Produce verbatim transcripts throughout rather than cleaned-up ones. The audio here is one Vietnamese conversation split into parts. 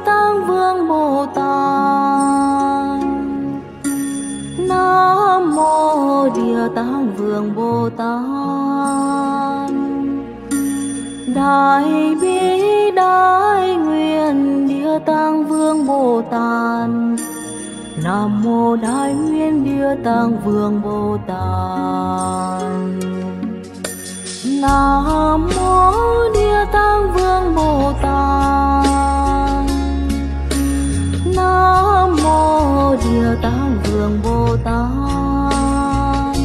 Tạng Vương Bồ Tát. Nam mô Địa Tạng Vương Bồ Tát. Đại bi đại nguyện Địa Tạng Vương Bồ Tát. Nam mô Đại Nguyện Địa Tạng Vương Bồ Tát. Nam mô Địa Tạng Vương Bồ Tát. Nam mô Địa Tạng Vương Bồ Tát.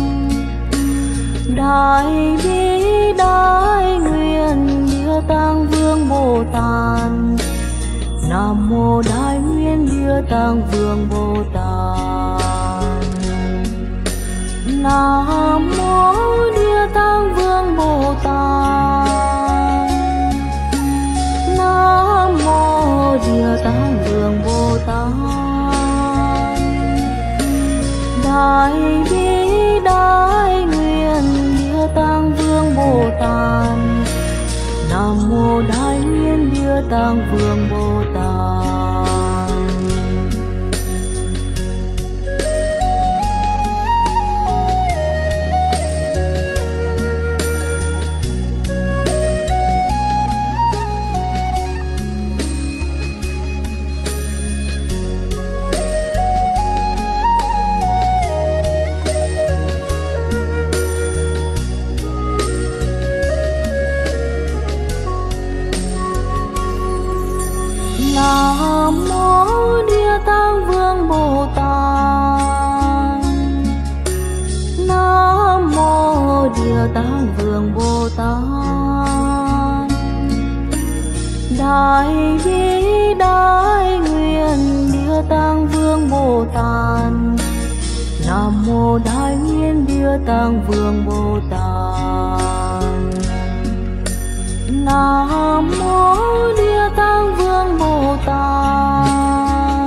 Đại bi đại nguyện Địa Tạng Vương Bồ Tát. Nam mô Đại Nguyện Địa Tạng Vương Bồ Tát. Nam mô Địa Tạng Vương Bồ Tát. Nam mô Địa Tạng Vương Bồ Tát. Đại bi đại nguyện Địa Tạng Vương Bồ Tát. Nam mô Đại Nguyện Địa Tạng Vương Bồ Tát. Nam mô Địa Tạng Vương Bồ Tát. Nam mô Địa Tạng Vương Bồ Tát. Đại bi đại nguyện Địa Tạng Vương Bồ Tát. Nam mô Đại Nguyện Địa Tạng Vương Bồ Tát. Nam mô Địa Tạng Vương Bồ Tát.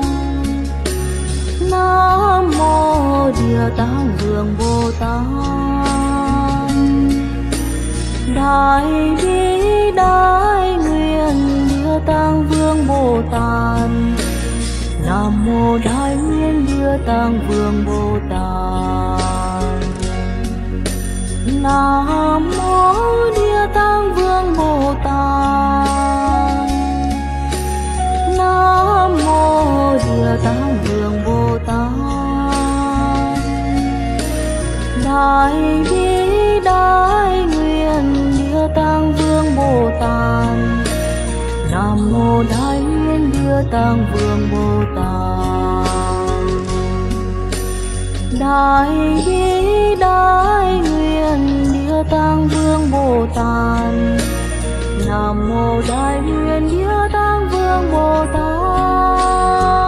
Nam mô Địa Tạng Vương Bồ Tát. Đại bi đại nguyện Địa Tạng Vương Bồ Tát. Nam mô Đại Nguyện Địa Tạng Vương Bồ Tát. Nam mô Địa Tạng Vương Bồ Tát. Nam mô Địa Tạng Vương Bồ Tát. Đại bi đại nguyện Địa Tạng Vương Bồ Tát. Nam mô Đại Nguyện Địa Tạng Vương Bồ Tát. Đại bi đại nguyện Địa Tạng Vương Bồ Tát. Nam mô Đại Nguyện Địa Tạng Vương Bồ Tát.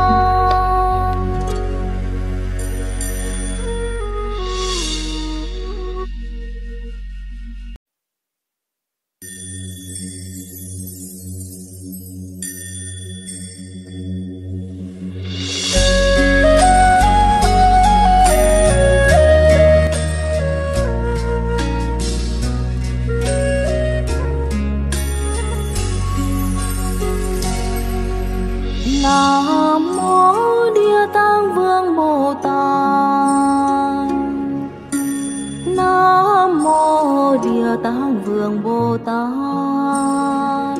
Nam mô Địa Tạng Vương Bồ Tát. Nam mô Địa Tạng Vương Bồ Tát.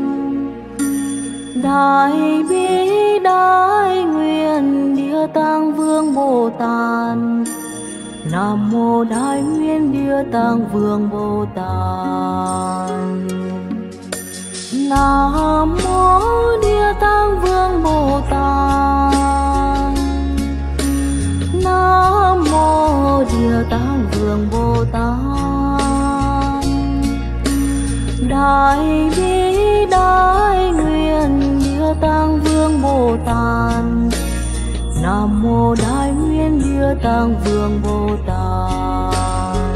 Đại bi đại nguyện Địa Tạng Vương Bồ Tát. Nam mô Đại Nguyện Địa Tạng Vương Bồ Tát. Nam mô Địa Tạng Vương Bồ Tát. Nam mô Địa Tạng Vương Bồ Tát. Đại bi đại nguyện Địa Tạng Vương Bồ Tát. Nam mô Đại Nguyện Địa Tạng Vương Bồ Tát.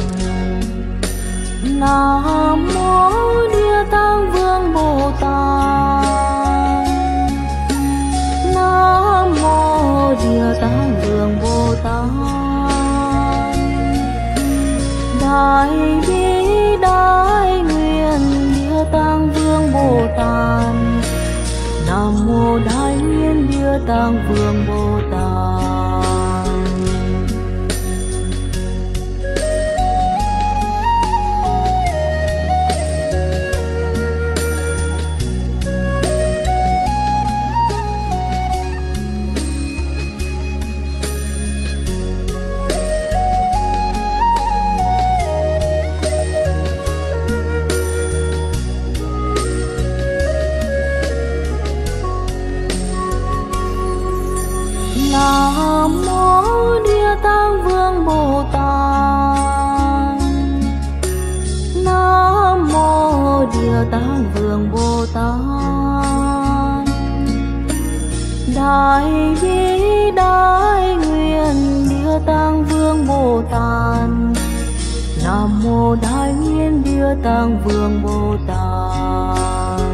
Nam mô Địa Tạng Vương Bồ Tát. Nam mô Địa Tạng Vương Bồ Tát. Đại bi đại nguyện Địa Tạng Vương Bồ Tát. Nam Nam mô Đại Nguyên Địa Tạng Vương Bồ Tát. Nam mô Địa Tạng Vương Bồ Tát. Nam mô Địa Tạng Vương Bồ Tát. Đại bi đại nguyện Địa Tạng Vương Bồ Tát. Nam mô Đại Nguyện Địa Tạng Vương Bồ Tát.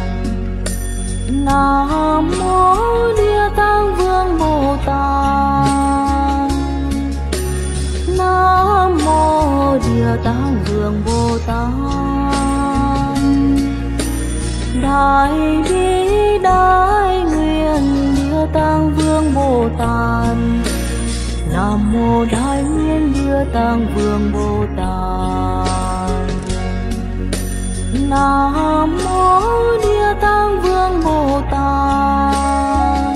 Nam mô Địa Tạng Vương Bồ Tát. Nam mô Địa Tạng Vương Bồ Tát. Đại bi đại nguyện Địa Tạng Vương Bồ Tát. Nam mô Đại Nguyện Địa Tạng Vương Bồ Tát. Nam mô Địa Tạng Vương Bồ Tát.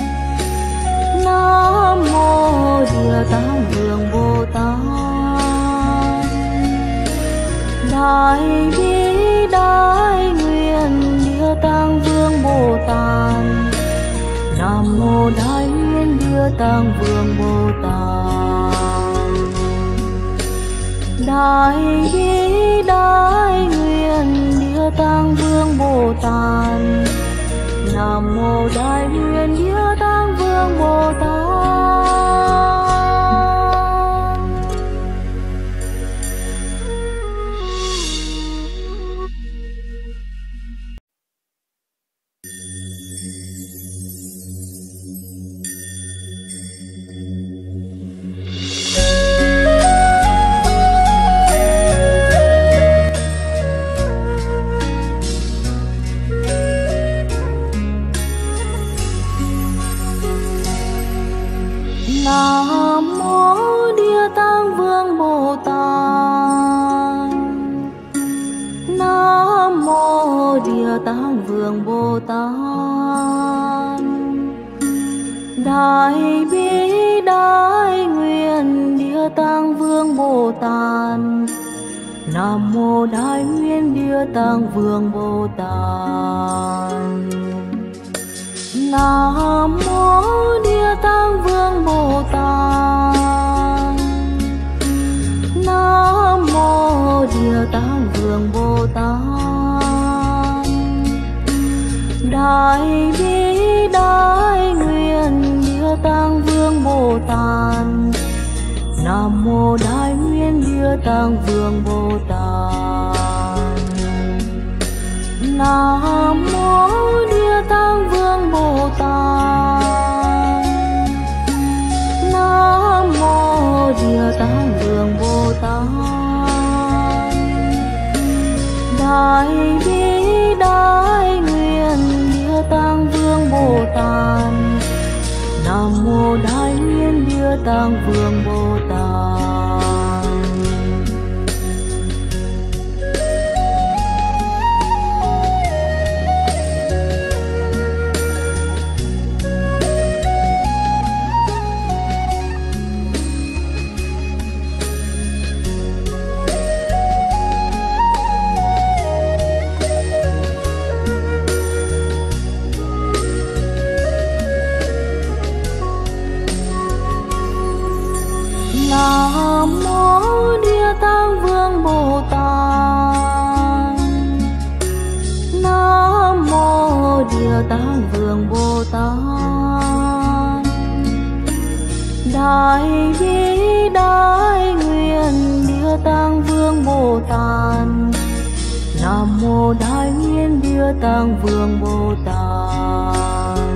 Nam mô Địa Tạng Vương Bồ Tát. Đại bi đại nguyện Địa Tạng Vương Bồ Tát. Nam mô Đại Nguyện Địa Tạng Vương Bồ Tát. Đại bi đại nguyện Địa Tạng Vương Bồ Tát. Nam mô Đại Nguyện Địa Tạng Vương Bồ Tát. Nam mô Địa Tạng Vương Bồ Tát. Nam mô Địa Tạng Vương Bồ Tát. Đại bi đại nguyện Địa Tạng Vương Bồ Tát. Nam mô Đại Nguyện Địa Tạng Vương Bồ Tát. Nam mô Địa Tạng Vương Bồ Tát. Nam mô Địa Tạng Vương Bồ Tát. Đại bi đại nguyện Địa Tạng Vương Bồ Tát. Nam mô Đại Nguyện Địa Tạng Vương Bồ Tát. Nam mô Địa Tạng Vương Bồ Tát. Nam mô Địa Tạng Vương Bồ Tát. Đại bi đại nguyện Địa Tạng Vương Bồ Tát. Nam mô Đại Nguyện Địa Tạng Vương Bồ Tát. Nam mô Địa Tạng Vương Bồ Tát. Nam mô Địa Tạng Vương Bồ Tát. Đại bi đại nguyện Địa Tạng Vương Bồ Tát. Nam mô Đại Nguyện Địa Tạng Vương Bồ Tát.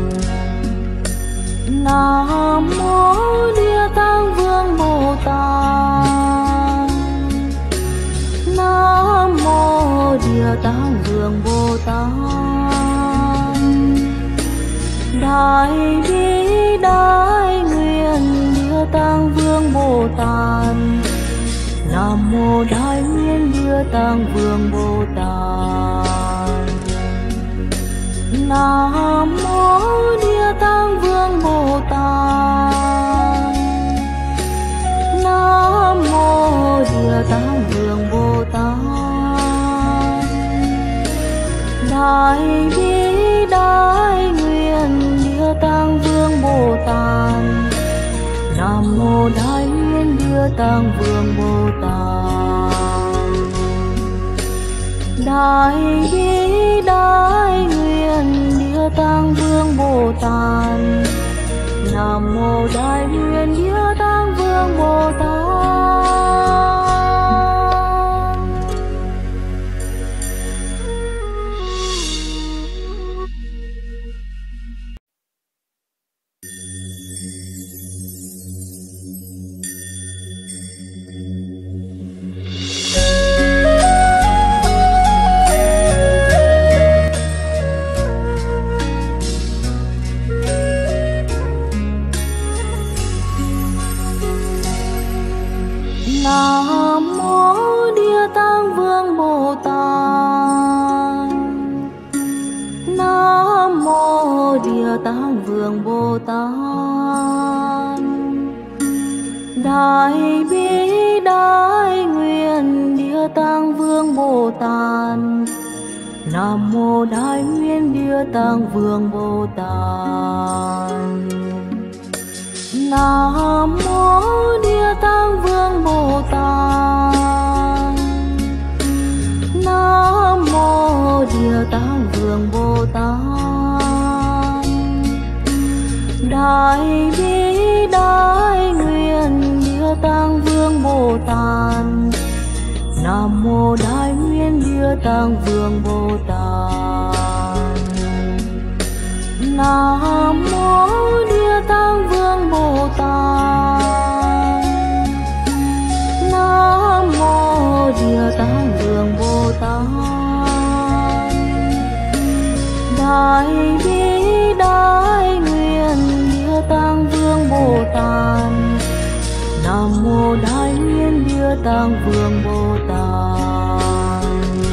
Nam mô Địa Tạng Vương Bồ Tát. Nam mô Địa Tạng Vương Bồ Tát. tạng vương Bồ Tát. Nam mô Địa Tạng Vương Bồ Tát. Nam mô Địa Tạng Vương Bồ Tát. Đại bi đại nguyện Địa Tạng Vương Bồ Tát. Nam mô Đại nguyện Địa Tạng Vương Bồ Tát. Đại bi đại nguyện Địa Tạng Vương Bồ Tát. Nam mô Đại nguyện Địa Tạng Vương Bồ Tát. Nam mô Địa Tạng Vương Bồ Tát. Nam mô Địa Tạng Vương Bồ Tát. Đại bi đại nguyện Địa Tạng Vương Bồ Tát. Nam mô Đại nguyện Địa Tạng Vương Bồ Tát. Nam mô Địa Tạng Vương Bồ Tát. Nam mô Địa Tạng Vương Bồ Tát. Đại bi đại nguyện Địa Tạng Vương Bồ Tát. Nam mô Đại nguyện Địa Tạng Vương Bồ Tát. Nam mô Địa Tạng Vương Bồ Tát. Nam mô Địa Tạng Vương Bồ Tát. Đại bi đại nguyện Địa Tạng Vương Bồ Tát. Nam mô Đại nguyện Địa Tạng Vương Bồ Tát.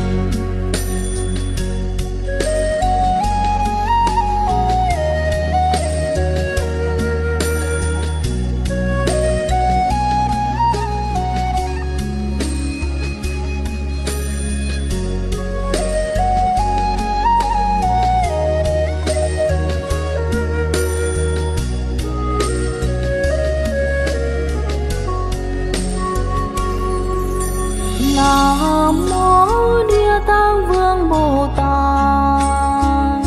Nam mô Địa Tạng Vương Bồ Tát.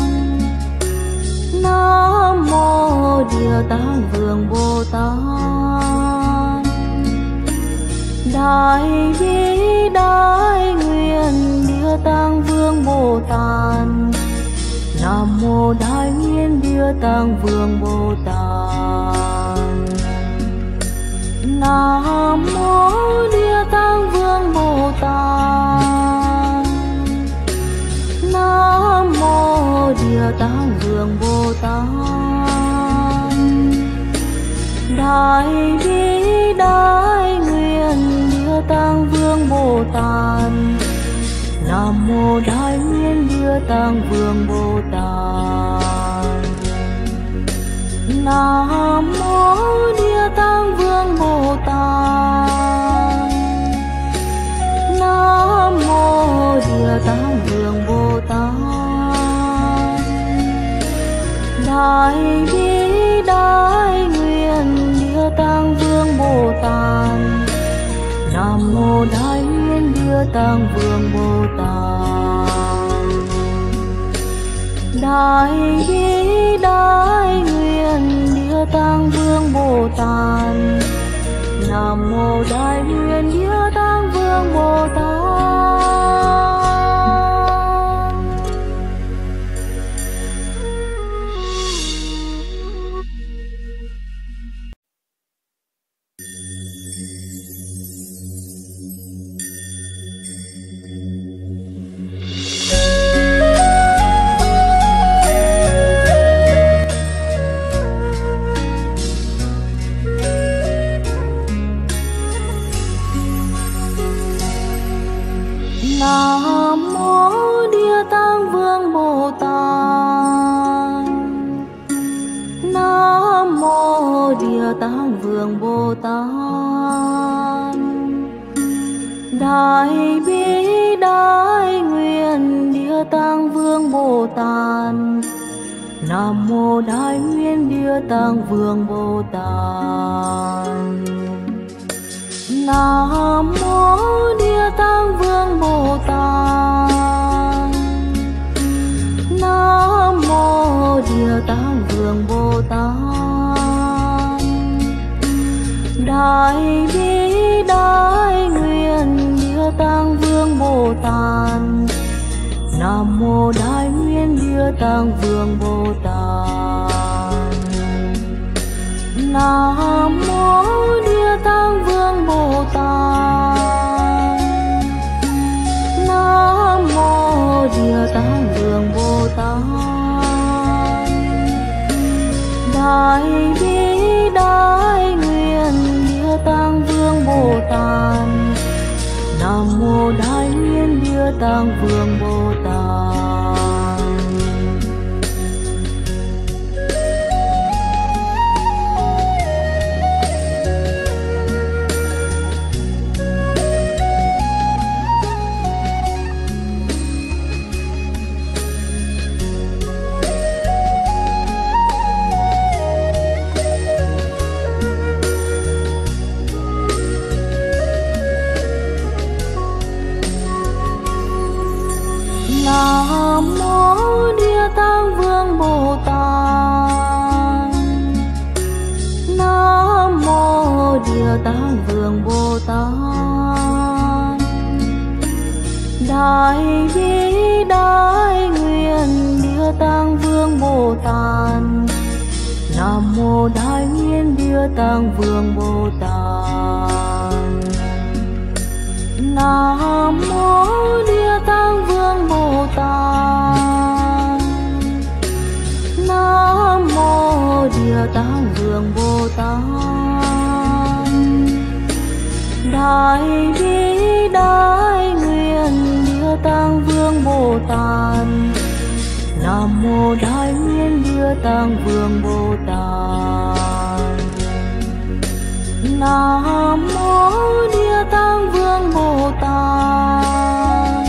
Nam mô Địa Tạng Vương Bồ Tát. Đại bi đại nguyện Địa Tạng Vương Bồ Tát. Nam mô Đại nguyện Địa Tạng Vương Bồ Tát. Nam mô Địa Tạng Vương Bồ Tát. Nam mô Địa Tạng Vương Bồ Tát. Đại bi đại nguyện Địa Tạng Vương Bồ Tát. Nam mô Đại nguyện Địa Tạng Vương Bồ Tát. Nam mô Địa Tạng Vương Bồ Tát. Nam mô Địa Tạng Vương Bồ Tát. Đại bi đại nguyện Địa Tạng Vương Bồ Tát. Nam mô Đại nguyện Địa Tạng Vương Bồ Tát. Đại bi đại nguyện Địa Tạng Vương Bồ Tát. Nam mô Đại nguyện Địa Tạng Vương Bồ Tát. Nam mô Địa Tạng Vương Bồ Tát. Nam mô Địa Tạng Vương Bồ Tát. Đại bi đại nguyện Địa Tạng Vương Bồ Tát. Nam mô Đại nguyện Địa Tạng Vương Bồ Tát. Nam mô Địa Tạng Vương Bồ Tát. Nam mô Địa Tạng Vương Bồ Tát. Đại bi đại nguyện Địa Tạng Vương Bồ Tát. Nam mô Đại nguyện Địa Tạng Vương Bồ Tát. Nam mô Địa Tạng Vương Bồ Tát. Nam mô Địa Tạng Vương Bồ Tát. Đại bi đại nguyện Địa Tạng Vương Bồ Tát. Nam mô Đại nguyện Địa Tạng Vương Bồ Tát. Nam mô Địa Tạng Vương Bồ Tát. Nam mô Địa Tạng Vương Bồ Tát. Đại bi đại nguyện Địa Tạng Vương Bồ Tát. Nam mô Đại nguyện Địa Tạng Vương Bồ Tát. Nam mô Địa Tạng Vương Bồ Tát. Nam mô Địa Tạng Vương Bồ Tát. Đại bi đại nguyện Địa Tạng Vương Bồ Tát. Nam mô Đại nguyện Địa Tạng Vương Bồ Tát. Nam mô Địa Tạng Vương Bồ Tát.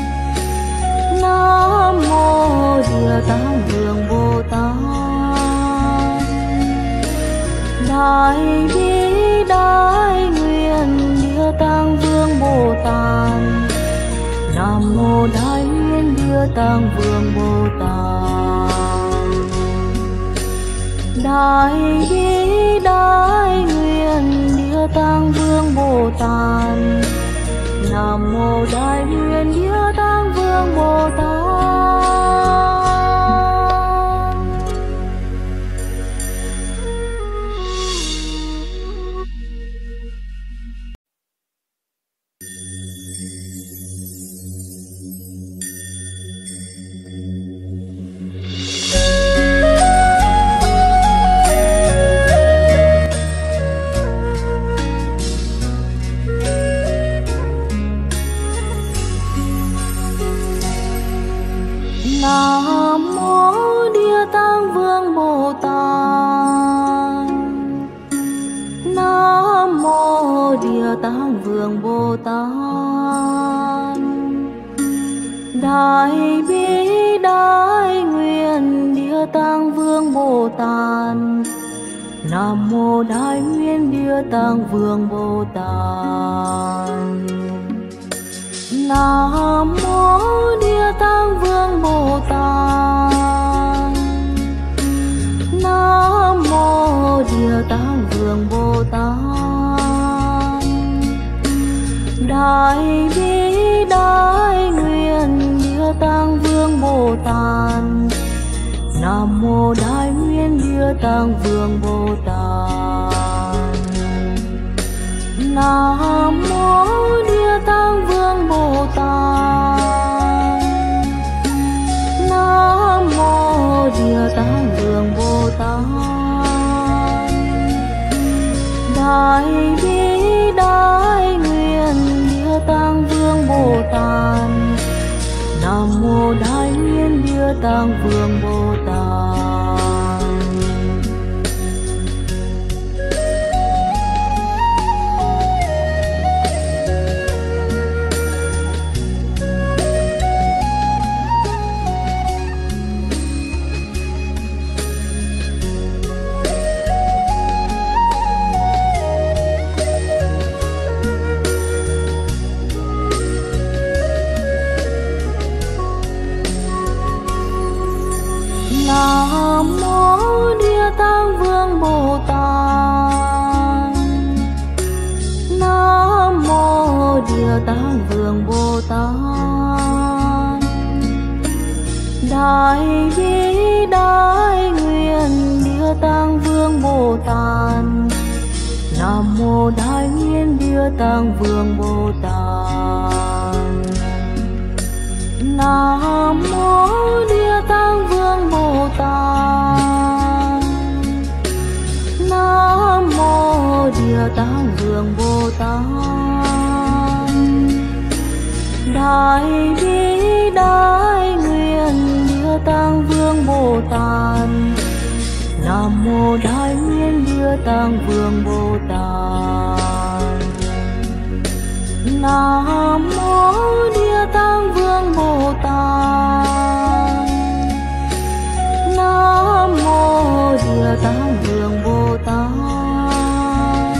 Nam mô Địa Tạng Vương Bồ Tát. Đại bi đại nguyện Địa Tạng Vương Bồ Tát. Nam mô Đại nguyện Địa Tạng Vương Bồ Tát. Đại bi đại nguyện Địa Tạng Vương Bồ Tát. Nam mô Đại nguyện Địa Tạng Vương Bồ Tát. Nam mô Địa Tạng Vương Bồ Tát. Nam mô Địa Tạng Vương Bồ Tát. Đại bi đại nguyện Địa Tạng Vương Bồ Tát. Nam mô Đại nguyện Địa Tạng Vương Bồ Tát. Nam mô Địa Tạng Vương Bồ Tát. Nam mô Địa Tạng Vương Bồ Tát. Đại bi đại nguyện Địa Tạng Vương Bồ Tát. Nam mô Đại nguyện Địa Tạng Vương Bồ Tát. Nam mô Địa Tạng Vương Bồ Tát. Nam mô Địa Tạng Vương Bồ Tát. Đại bi đại nguyện Địa Tạng Vương Bồ Tát. Tạng Vương Bồ Tát. Nam mô Địa Tạng Vương Bồ Tát. Nam mô Địa Tạng Vương Bồ Tát. Đại bi đại nguyện Địa Tạng Vương Bồ Tát. Nam mô Đại nguyện Địa Tạng Vương Bồ Tát. Nam mô Địa Tạng Vương Bồ Tát. Nam mô Địa Tạng Vương Bồ Tát. Đại bi đại nguyện Địa Tạng Vương Bồ Tát. Nam mô Đại nguyện Địa Tạng Vương Bồ Tát. Nam mô Địa Tạng Vương Bồ Tát. Nam mô Địa Tạng Vương Bồ Tát.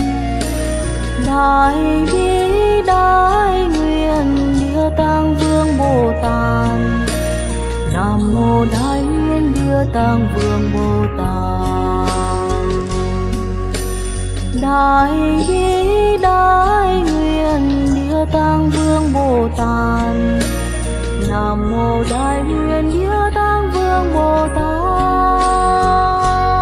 Đại bi đại nguyện Địa Tạng Vương Bồ Tát. Nam mô Đại nguyện Địa Tạng Vương Bồ Tát. Đại bi đại nguyện Địa Tạng Vương Bồ Tát. Nam mô Đại nguyện Địa Tạng Vương Bồ Tát.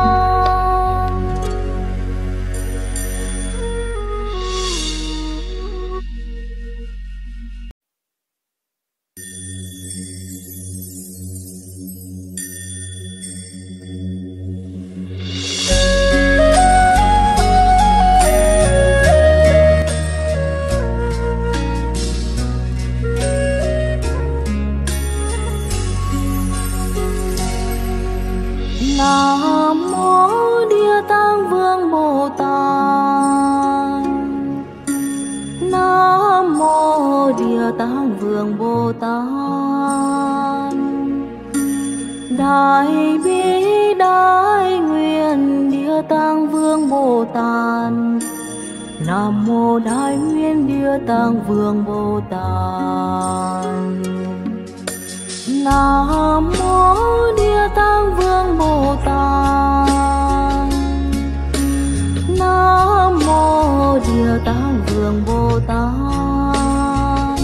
Nam mô Địa Tạng Vương Bồ Tát. Nam mô Địa Tạng Vương Bồ Tát. Đại bi đại nguyện Địa Tạng Vương Bồ Tát. Nam mô Đại nguyện Địa Tạng Vương Bồ Tát. Nam mô Địa Tạng Vương Bồ Tát. Nam mô Địa Tạng Vương Bồ Tát.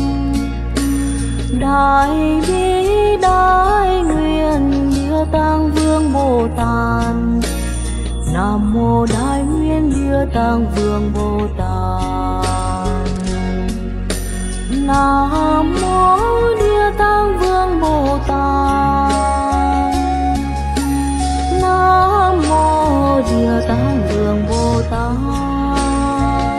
Đại bi đại nguyện Địa Tạng Vương Bồ Tát. Nam mô Đại nguyện Địa Tạng Vương Bồ Tát. Nam mô Địa Tạng Vương Bồ Tát. Nam mô Địa Tạng Vương Bồ Tát.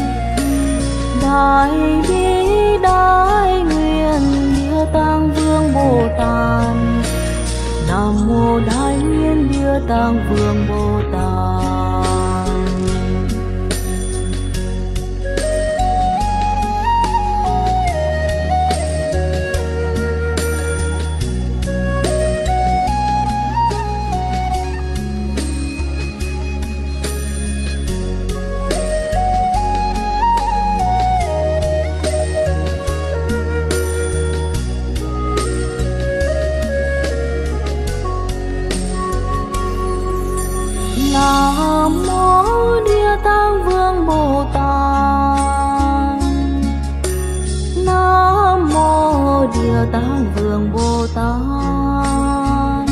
Đại bi đại nguyện Địa Tạng Vương Bồ Tát. Nam mô Đại nguyện Địa Tạng Vương Bồ Tát. Nam mô Địa Tạng Vương Bồ Tát. Nam mô Địa Tạng Vương Bồ Tát.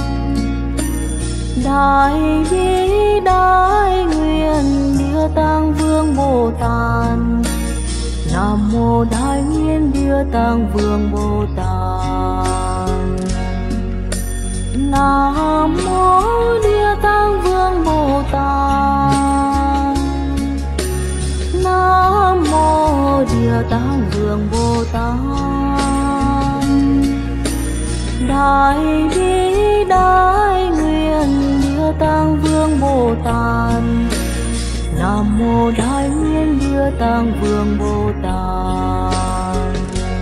Đại bi đại nguyện Địa Tạng Vương Bồ Tát. Nam mô Đại nguyện Địa Tạng Vương Bồ Tát. Nam mô Địa Tạng Vương Bồ Tát. Nam mô Địa Tạng Vương Bồ Tát. Đại Đại bi đại nguyện Địa Tạng Vương Bồ Tát. Nam mô Đại Nguyện Địa Tạng Vương Bồ Tát.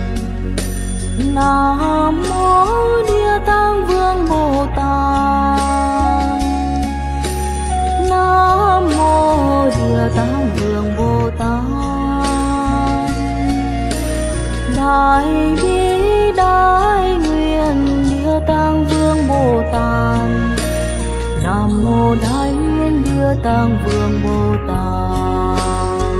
Nam mô Địa Tạng Vương Bồ Tát. Nam mô Địa Tạng Vương Bồ Tát. Đại bi đại nguyện Địa Tạng Vương Bồ Tát. Nam mô Đại Nguyện Địa Tạng Vương Bồ Tát.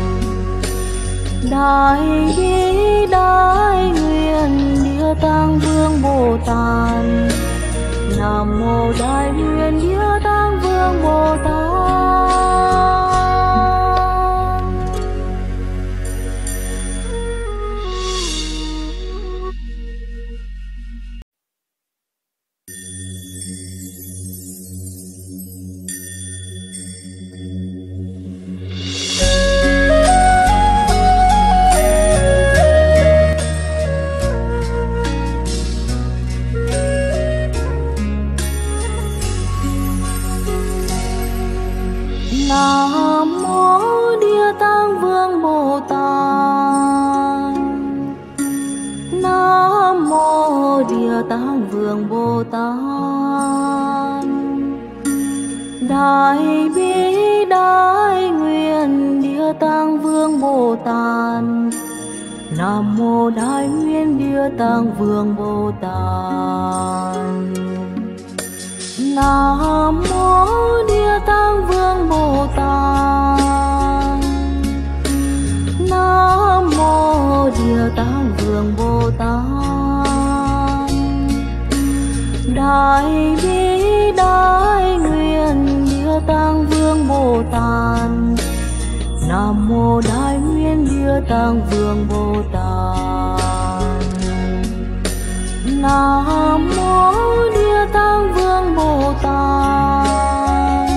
Đại bi đại nguyện Địa Tạng Vương Bồ Tát. Nam mô Đại Nguyện Địa Tạng Vương Bồ Tát. Nam mô Địa Tạng Vương Bồ Tát. Nam mô Địa Tạng Vương Bồ Tát. Đại bi đại nguyện Địa Tạng Vương Bồ Tát. Nam mô Đại Nguyện Địa Tạng Vương Bồ Tát. Nam mô Địa Tạng Vương Bồ Tát. Nam mô Địa Tạng Vương Bồ Tát. Đại bi đại nguyện Địa Tạng Vương Bồ Tát. Nam mô Đại Nguyện Địa Tạng Vương Bồ Tát. Nam mô Địa Tạng Vương Bồ Tát.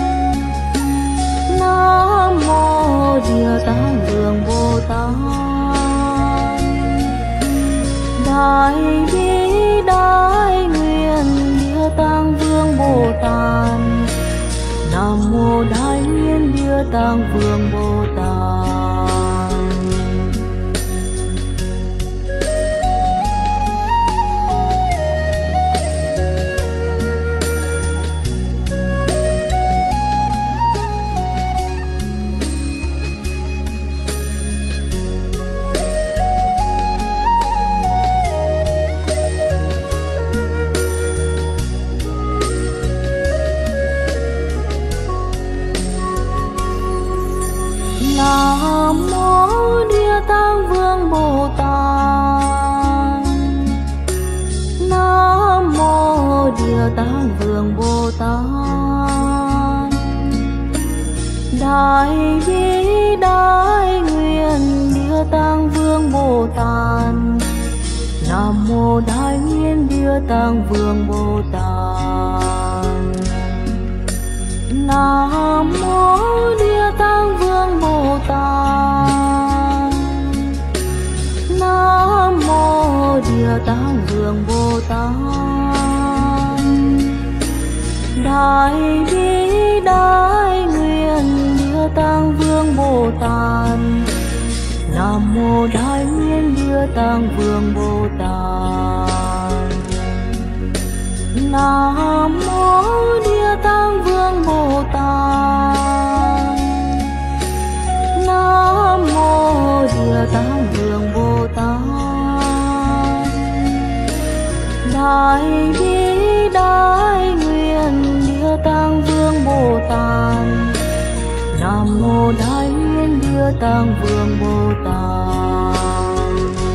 Nam mô Địa Tạng Vương Bồ Tát. Đại bi đại nguyện Địa Tạng Vương Bồ Tát. Nam mô Đại Nguyện Địa Tạng Vương Bồ Tát. Nam mô Địa Tạng Vương Bồ Tát. Nam mô Địa Tạng Vương Bồ Tát. Đại bi đại nguyện Địa Tạng Vương Bồ Tát. Nam mô Đại Nguyện Địa Tạng Vương Bồ Tát. Nam mô Địa Tạng Vương Bồ Tát. Nam mô Địa Tạng Vương Bồ Tát. Đại bi đại nguyện Địa Tạng Vương Bồ Tát. Nam mô Đại Nguyện Địa Tạng Vương Bồ Tát. Nam mô Địa Tạng Vương Bồ Tát. Nam mô Địa Tạng Vương Bồ Tát. Đại bi đại nguyện Địa Tạng Vương Bồ Tát. Nam mô Đại Nguyện Địa Tạng Vương Bồ Tát.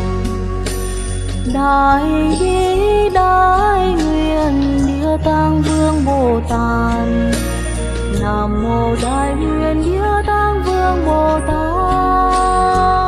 Đại bi đại nguyện Địa Tạng Vương Bồ Tát. Nam mô Đại Nguyện Địa Tạng Vương Bồ Tát.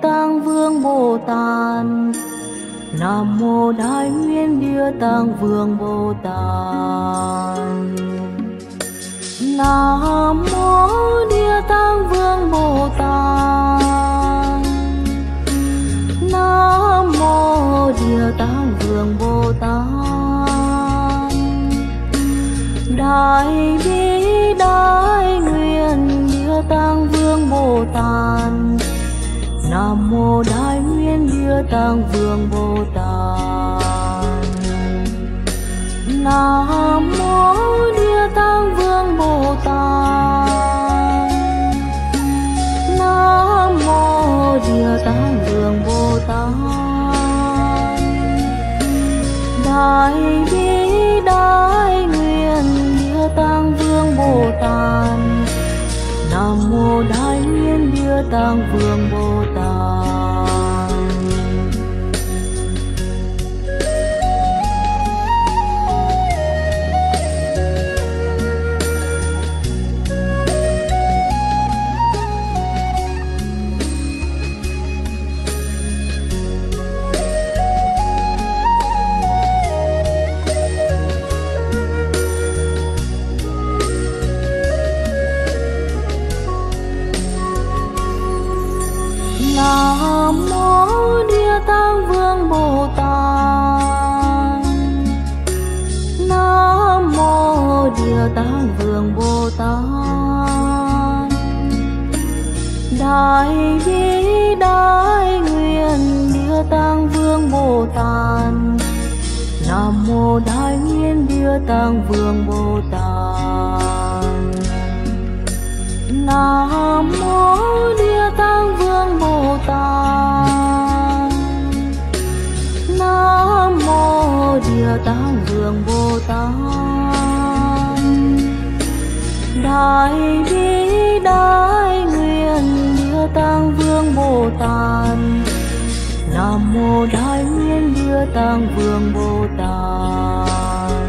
Tạng Vương Bồ Tát. Nam mô Đại Nguyện Địa Tạng Vương Bồ Tát. Nam mô Địa Tạng Vương Bồ Tát. Nam mô Địa Tạng Vương Bồ Tát. Đại bi đại nguyện Địa Tạng Vương Bồ Tát. Nam mô Đại Nguyện Địa Tạng Vương Bồ Tát. Nam mô Địa Tạng Vương Bồ Tát. Nam mô Địa Tạng Vương Bồ Tát. Đại bi đại nguyện Địa Tạng Vương Bồ Tát. Nam mô Đại Nguyện Địa Tạng Vương Bồ Tát. Nam mô Địa Tạng Vương Bồ Tát. Nam mô Địa Tạng Vương Bồ Tát. Đại bi đại nguyện Địa Tạng Vương Bồ Tát. Nam mô Đại Nguyện Địa Tạng Vương Bồ Tát. Nam mô Địa Tạng Vương Bồ Tát. Nam mô Địa Tạng Vương Bồ Tát. Đại bi đại nguyện Địa Tạng Vương Bồ Tát. Nam mô Đại Nguyện Địa Tạng Vương Bồ Tát.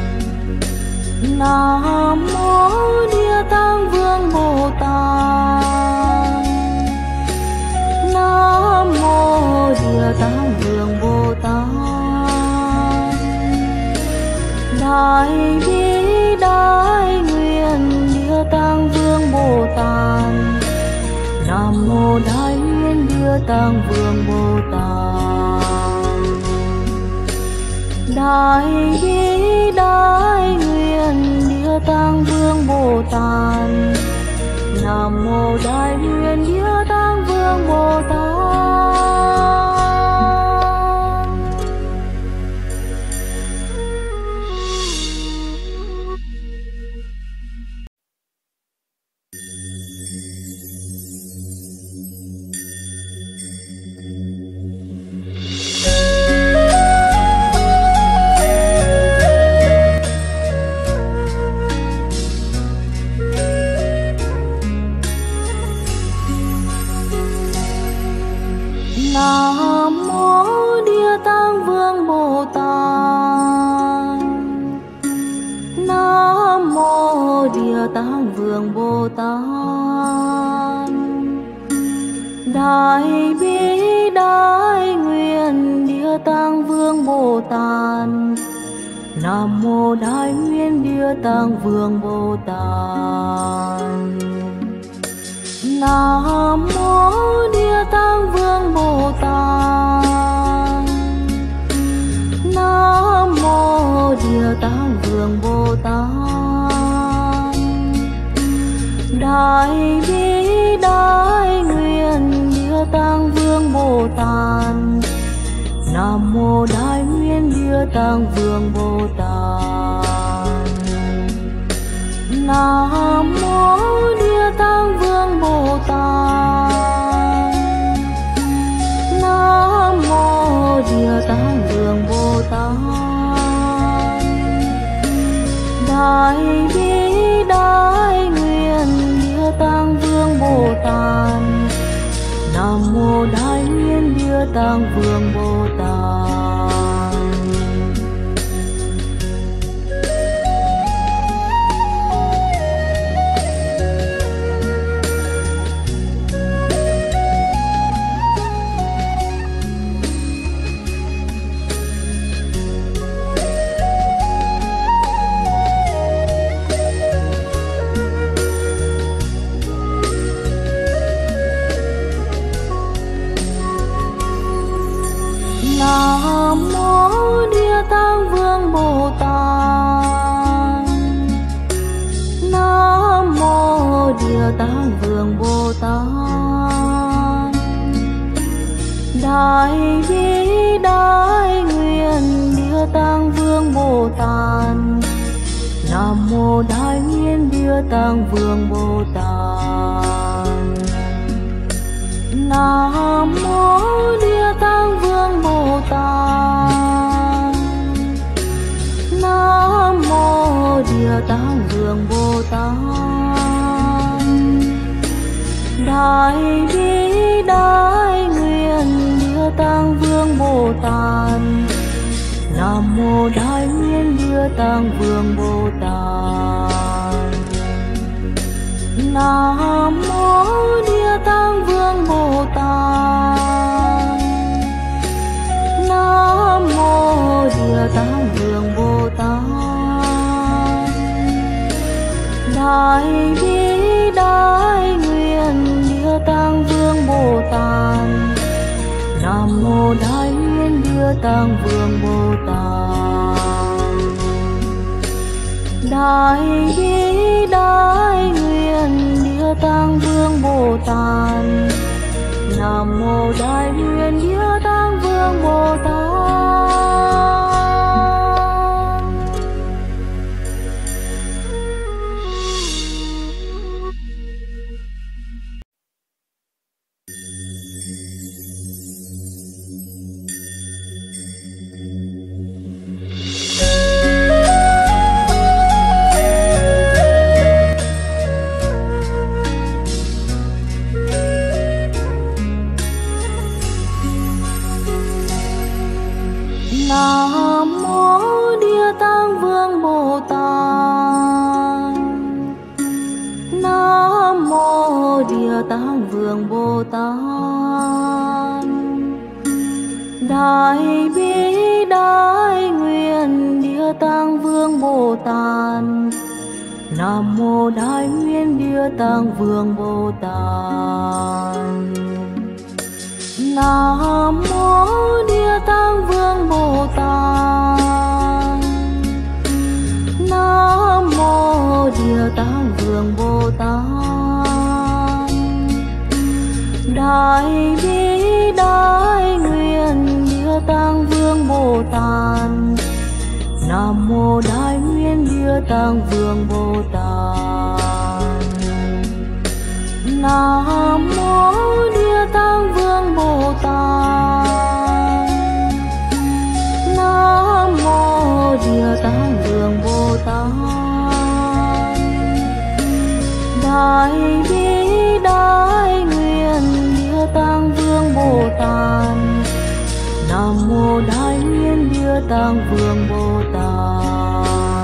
Nam mô Địa Tạng Vương Bồ Tát. Nam mô Địa Tạng Vương Bồ Tát. Đại bi đại nguyện Địa Tạng Vương Bồ Tát. Nam mô Đại Nguyện Địa Tạng Vương Bồ Tát. Đại bi đại nguyện Địa Tạng Vương Bồ Tát. Nam mô Đại Nguyện Địa Tạng Vương Bồ Tát. Nam mô Địa Tạng Vương Bồ Tát. Nam mô Địa Tạng Vương Bồ Tát. Đại bi đại nguyện Địa Tạng Vương Bồ Tát. Nam mô Đại Nguyện Địa Tạng Vương Bồ Tát. Nam mô Địa Tạng Vương Bồ Tát. Nam mô Địa Tạng Vương Bồ Tát. Đại bi đại nguyện Địa Tạng Vương Bồ Tát. Nam mô Đại Nguyện Địa Tạng Vương Bồ Tát. Nam mô Địa Tạng Vương Bồ Tát. Nam mô Địa Tạng Vương Bồ Tát. Đại bi đại nguyện Địa Tạng Vương Bồ Tát. Nam mô Đại Nguyện Địa Tạng Vương Bồ Tát. Vương Bồ Tát. Nam mô Địa Tạng Vương Bồ Tát. Đại bi đại nguyện Địa Tạng Vương Bồ Tát. Nam mô Đại Nguyện Địa Tạng Vương Bồ Tát. Nam mô Địa Tạng Vương Bồ Tát. Nam mô Địa Tạng Vương Bồ Tát. Đại bi đại nguyện Địa Tạng Vương Bồ Tát. Nam mô Đại Nguyện Địa Tạng Vương Bồ Tát. Nam mô Địa Tạng Vương Bồ Tát. Nam mô Địa Tạng Vương Bồ Tát. Đại bi đại nguyện Địa Tạng Vương Bồ Tát. Nam mô Đại Nguyện Địa Tạng Vương Bồ Tát. Đại bi đại nguyện Địa Tạng Vương Bồ Tát. Nam mô Đại Nguyện Địa Tạng Vương Bồ Tát. Nam mô Địa Tạng Vương Bồ Tát. Nam mô Địa Tạng Vương Bồ Tát. Đại bi đại nguyện Địa Tạng Vương Bồ Tát. Nam mô Đại Nguyện Địa Tạng Vương Bồ Tát. Nam mô Địa Tạng Vương Bồ Tát. Nam mô Địa Tạng Vương Bồ Tát. Đại bi đại nguyện Địa Tạng Vương Bồ Tát. Nam mô Đại Nguyện Địa Tạng Vương Bồ Tát. Nam mô Địa Tạng Vương Bồ Tát. Nam mô Địa Tạng Vương Bồ Tát. Đại bi đại nguyện Địa Tạng Vương Bồ Tát. Nam mô Đại Nguyện Địa Tạng Vương Bồ Tát.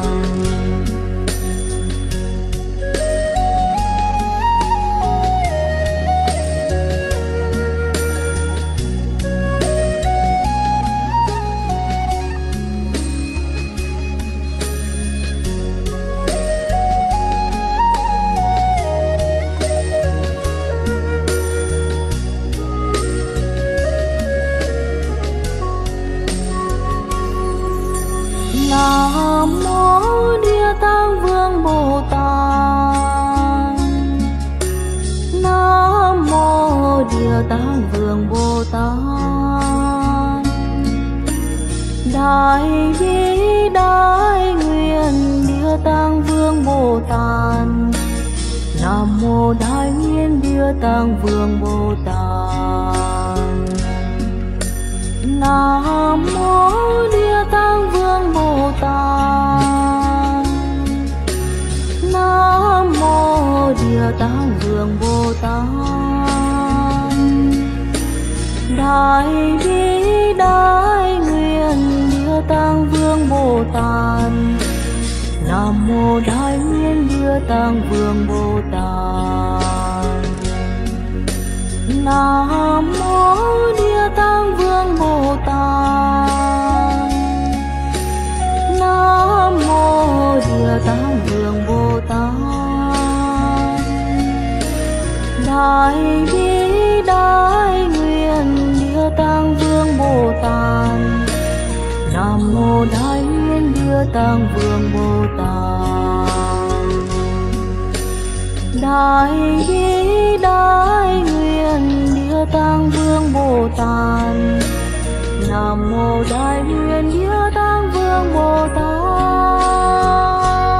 Nam mô Địa Tạng Vương Bồ Tát. Nam mô Địa Tạng Vương Bồ Tát. Đại bi đại nguyện Địa Tạng Vương Bồ Tát. Nam mô Đại Nguyện Địa Tạng Vương Bồ Tát. Nam mô Địa Tạng Vương Bồ Tát. Nam mô Địa Tạng Vương Bồ Tát. Đại bi đại nguyện Địa Tạng Vương Bồ Tát. Nam mô Đại Nguyện Địa Tạng Vương Bồ Tát. Nam mô Địa Tạng Vương Bồ Tát. Nam mô Địa Tạng Vương Bồ Tát. Đại bi đại nguyện Địa Tạng Vương Bồ Tát. Nam mô Đại Nguyện Địa Đại bi đại nguyện Địa Tạng Vương Bồ Tát. Nam mô Đại nguyện Địa Tạng Vương Bồ Tát.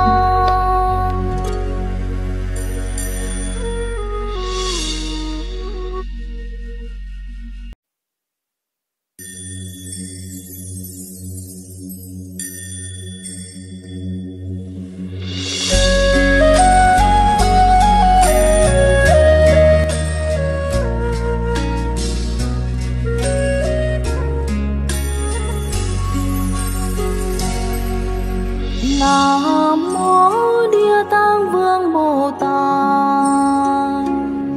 Nam mô Địa Tạng Vương Bồ Tát.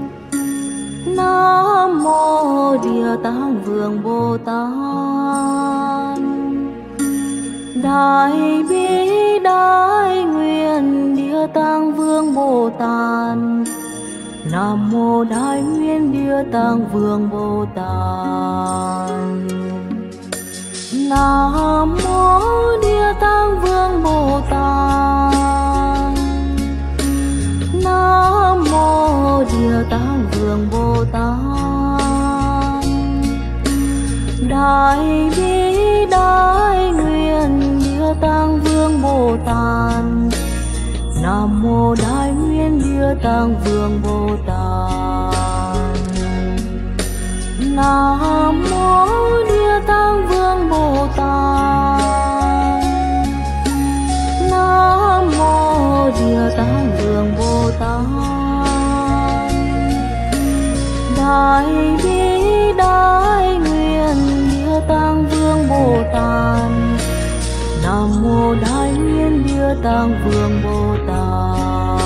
Nam mô Địa Tạng Vương Bồ Tát. Đại bi đại nguyện Địa Tạng Vương Bồ Tát. Nam mô Đại nguyện Địa Tạng Vương Bồ Tát. Nam mô Địa Tạng Vương Bồ Tát. Nam mô Địa Tạng Vương Bồ Tát. Đại bi đại nguyện Địa Tạng Vương Bồ Tát. Nam mô Đại nguyện Địa Tạng Vương Bồ Tát. Nam mô Địa Tạng Vương Bồ Tát. Nam mô Địa Tạng Vương Bồ Tát. Đại bi đại nguyện Địa Tạng Vương Bồ Tát. Nam mô Đại nguyện Địa Tạng Vương Bồ Tát.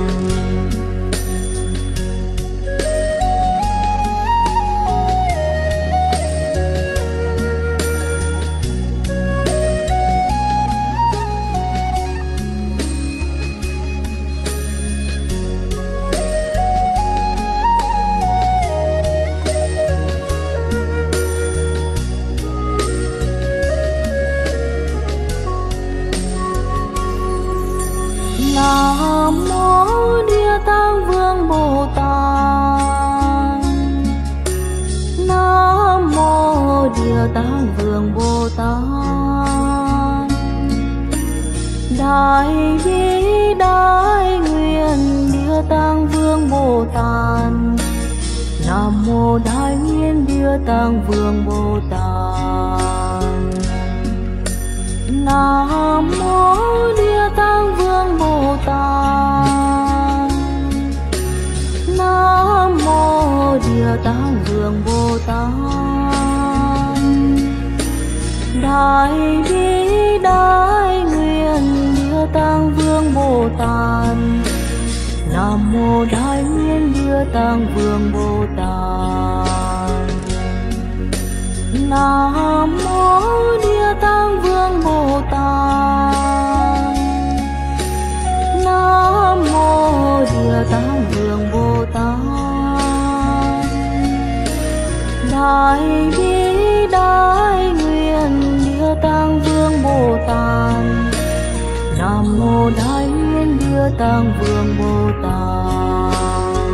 Nam mô Địa Tạng Vương Bồ Tát. Nam mô Địa Tạng Vương Bồ Tát. Đại bi đại nguyện Địa Tạng Vương Bồ Tát. Nam mô Đại nguyện Địa Tạng Vương Bồ Tát. Nam mô Địa Tạng Vương Bồ Tát. Nam mô Địa Tạng Vương Bồ Tát. Đại bi đại nguyện Địa Tạng Vương Bồ Tát. Nam mô Đại nguyện Địa Tạng Vương Bồ Tát. Nam mô Địa Tạng Vương Bồ Tát. Nam mô Địa Tạng Vương Bồ Tát. Đại bi đại nguyện Địa Tạng Vương Bồ Tát. Nam mô Đại nguyện Địa Tạng Vương Bồ Tát.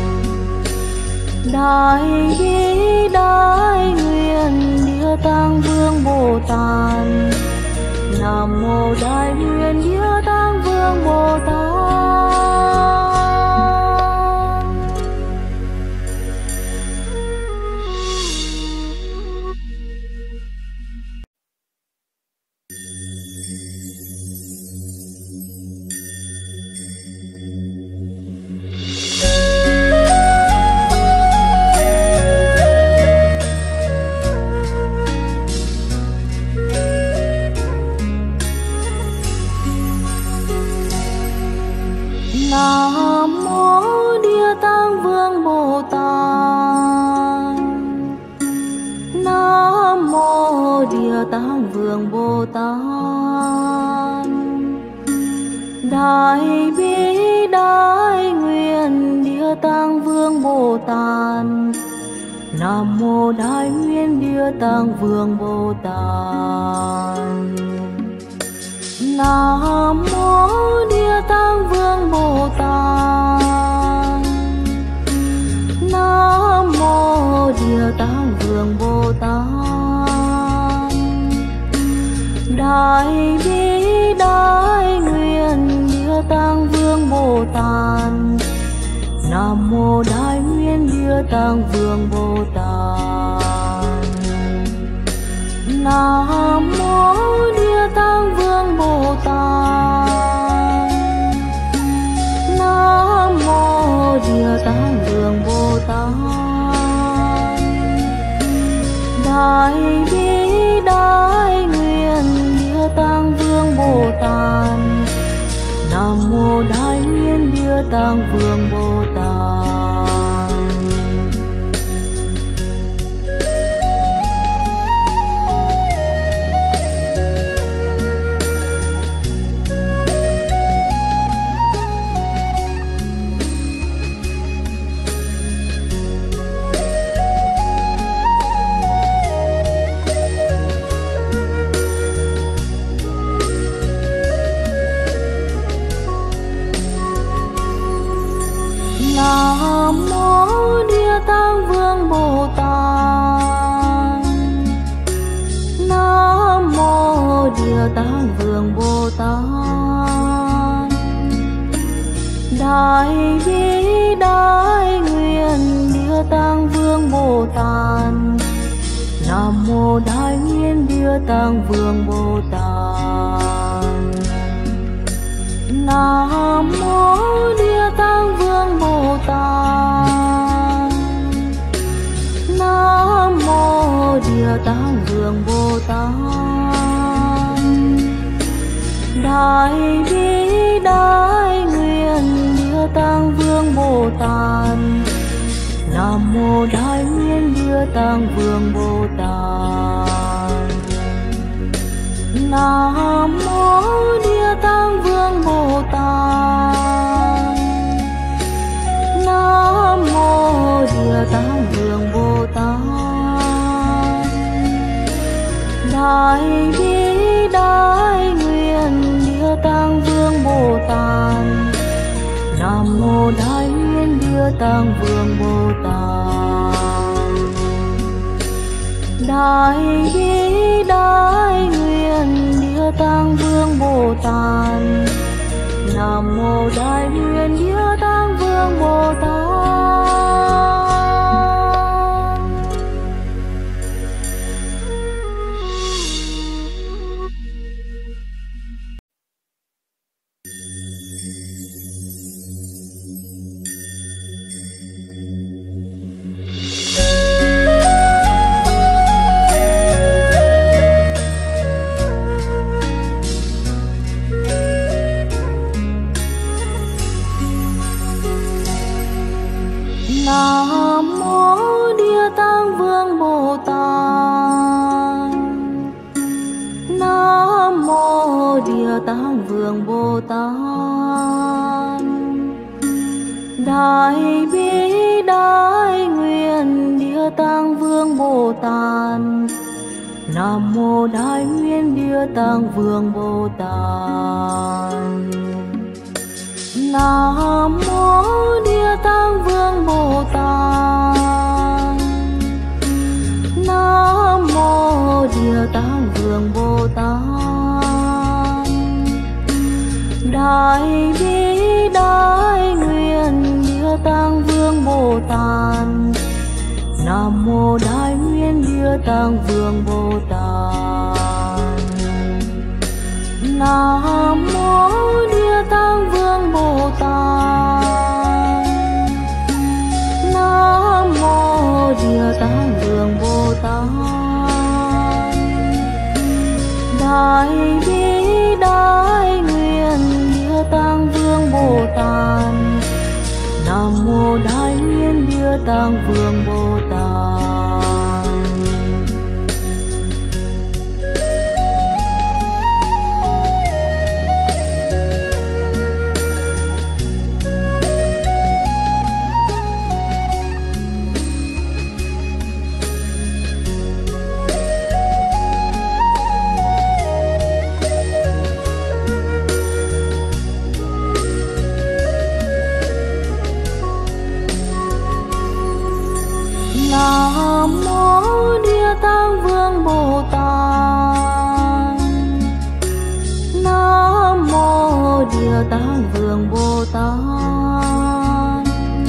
Đại bi đại nguyện Địa Tạng Vương Bồ Tát. Nam mô Đại nguyện Địa Tạng Vương Bồ Tát. Nam mô Địa Tạng Vương Bồ Tát. Nam mô Địa Tạng Vương Bồ Tát. Đại bi đại nguyện Địa Tạng Vương Bồ Tát. Nam mô Đại nguyện Địa Tạng Vương Bồ Tát. Nam mô Địa Tạng Vương Bồ Tát. Vương Bồ Tát. Đại bi đại nguyện Địa Tạng Vương Bồ Tát. Nam mô Đại Nguyện Địa Tạng Vương Bồ Tát. Nam mô Địa Tạng Vương Bồ Tát. Nam mô Địa Tạng Vương Bồ Tát. Đại bi đại nguyện Địa Tạng Vương Bồ Tát. Nam mô Đại Nguyện Địa Tạng Vương Bồ Tát. Nam mô Địa Tạng Vương Bồ Tát. Nam mô Địa Tạng Vương Bồ Tát. Đại bi đại nguyện Địa Tạng Vương Bồ Tát. Nam mô Đại Nguyện Địa Tạng Vương Bồ Tát. Nam mô Địa Tạng Vương Bồ Tát. Nam mô Địa Tạng Vương Bồ Tát. Đại bi đại nguyện Địa Tạng Vương Bồ Tát. Nam mô Đại Nguyện Địa Tạng Vương Bồ Tát. Nam mô Địa Tạng Vương Bồ Tát. Nam mô Địa Tạng Vương Bồ Tát. Đại bi đại nguyện Địa Tạng Vương Bồ Tát. Nam mô Đại Nguyện Địa Tạng Vương Bồ Tát. Đại bi đại nguyện Địa Tạng Vương Bồ Tát. Nam mô Đại Nguyện Địa Tạng Vương Bồ Tát. Nam mô Địa Tạng Vương Bồ Tát. Nam mô Địa Tạng Vương Bồ Tát. Đại bi đại nguyện Địa Tạng Vương Bồ Tát. Nam mô Đại Nguyện Địa Tạng Vương Bồ Tát. Nam mô Địa Tạng Vương Bồ Tát. Nam mô Địa Tạng Vương Bồ Tát. Đại bi đại nguyện Địa Tạng Vương Bồ Tát. Nam mô Đại Nguyện Địa Tạng Vương Bồ Tát. Nam mô Địa Tạng Vương Bồ Tát. Nam mô Địa Tạng Vương Bồ Tát. Đại bi đại nguyện Địa Tạng Vương Bồ Tát. Nam mô Đại Nguyện Địa Tạng Vương Bồ Tát. Vương Bồ Tát.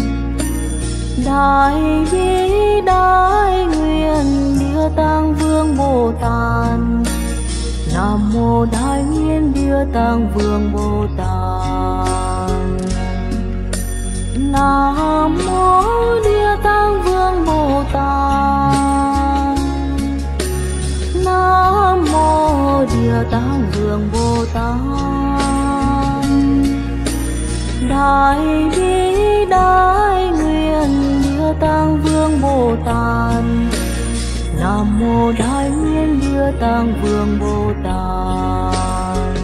Đại bi đại nguyện Địa Tạng Vương Bồ Tát. Nam mô Đại Nguyện Địa Tạng Vương Bồ Tát. Nam mô Địa Tạng Vương Bồ Tát. Nam mô Địa Tạng Vương Bồ Tát. Đại bi đại nguyện Địa Tạng Vương Bồ Tát. Nam mô Đại Nguyện Địa Tạng Vương Bồ Tát.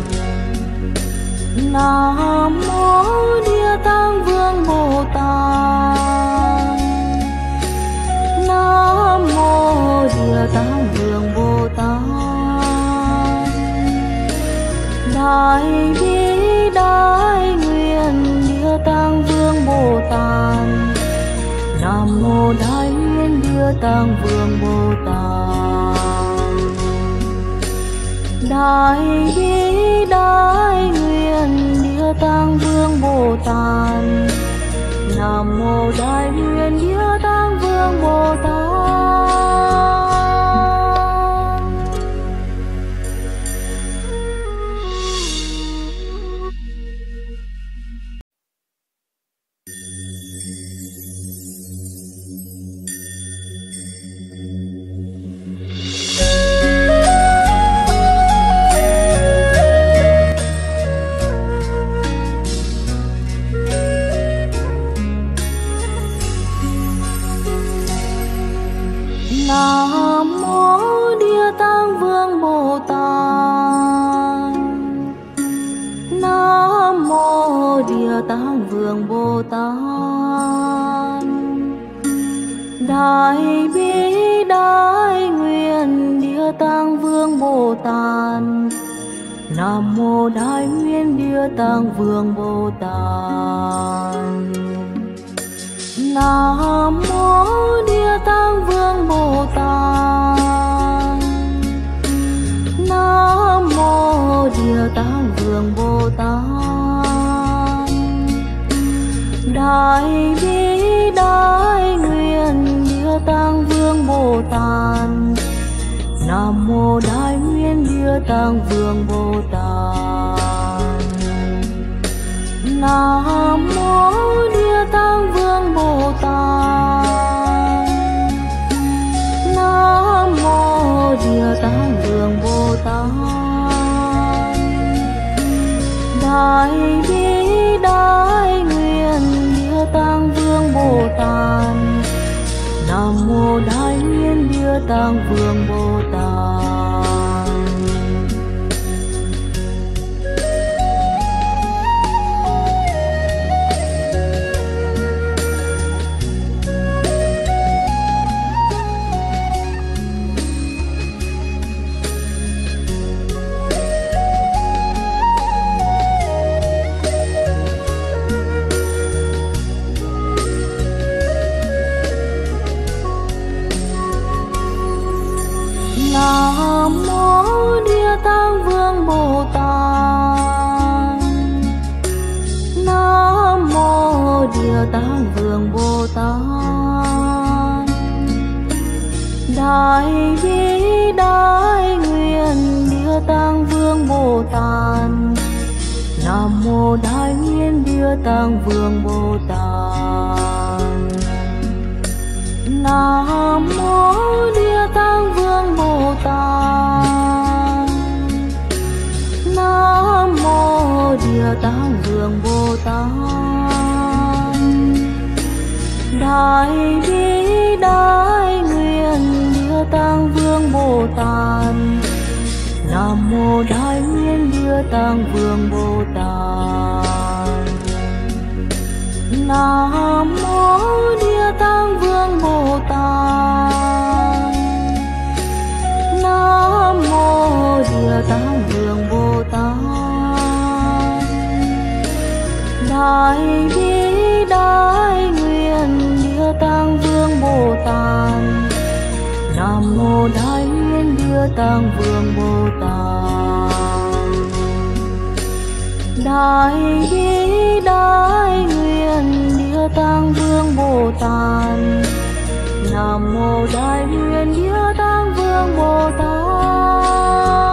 Nam mô Địa Tạng Vương Bồ Tát. Nam mô Địa Tạng Vương Bồ Tát. Đại bi đại nguyện Địa Tạng Vương Bồ Tát. Nam mô Đại Nguyện Địa Tạng Vương Bồ Tát. Đại bi đại nguyện Địa Tạng Vương Bồ Tát. Nam mô Đại Nguyện Địa Tạng Vương Bồ Tát. Nam mô Địa Tạng Vương Bồ Tát. Nam mô Địa Tạng Vương Bồ Tát. Đại bi đại nguyện Địa Tạng Vương Bồ Tát. Nam mô Đại Nguyện Địa Tạng Vương Bồ Tát. Nam mô Địa Tạng Vương Bồ Tát. Nam mô Địa Tạng Vương Bồ Tát. Đại bi đại nguyện Địa Tạng Vương Bồ Tát. Nam mô Đại Nguyện Địa Tạng Vương Bồ Tát. Nam mô Địa Tạng Vương Bồ Tát. Nam mô Địa Tạng Vương Bồ Tát. Đại bi đại nguyện Địa Tạng Vương Bồ Tát. Nam mô Đại Nguyện Địa Tạng Vương Bồ Tát. Nam mô Địa Tạng Vương Bồ Tát. Nam mô Địa Tạng Vương Bồ Tát. Đại bi đại nguyện Địa Tạng Vương Bồ Tát. Nam mô Đại Nguyện Địa Tạng Vương Bồ Tát. Nam mô Địa Tạng Vương Bồ Tát. Nam mô Địa Tạng Vương Bồ Tát. Đại bi đại nguyện Địa Tạng Vương Bồ Tát. Nam mô Đại Nguyện Địa Tạng Vương Bồ Tát. Nam mô Địa Tạng Vương Bồ Tát. Nam mô Địa Tạng Vương Bồ Tát. Đại bi đại nguyện Địa Tạng Vương Bồ Tát. Nam mô Đại Nguyện Địa Tạng Vương Bồ Tát. Đại bi đại nguyện Địa Tạng Vương Bồ Tát. Nam mô Đại nguyện Địa Tạng Vương Bồ Tát.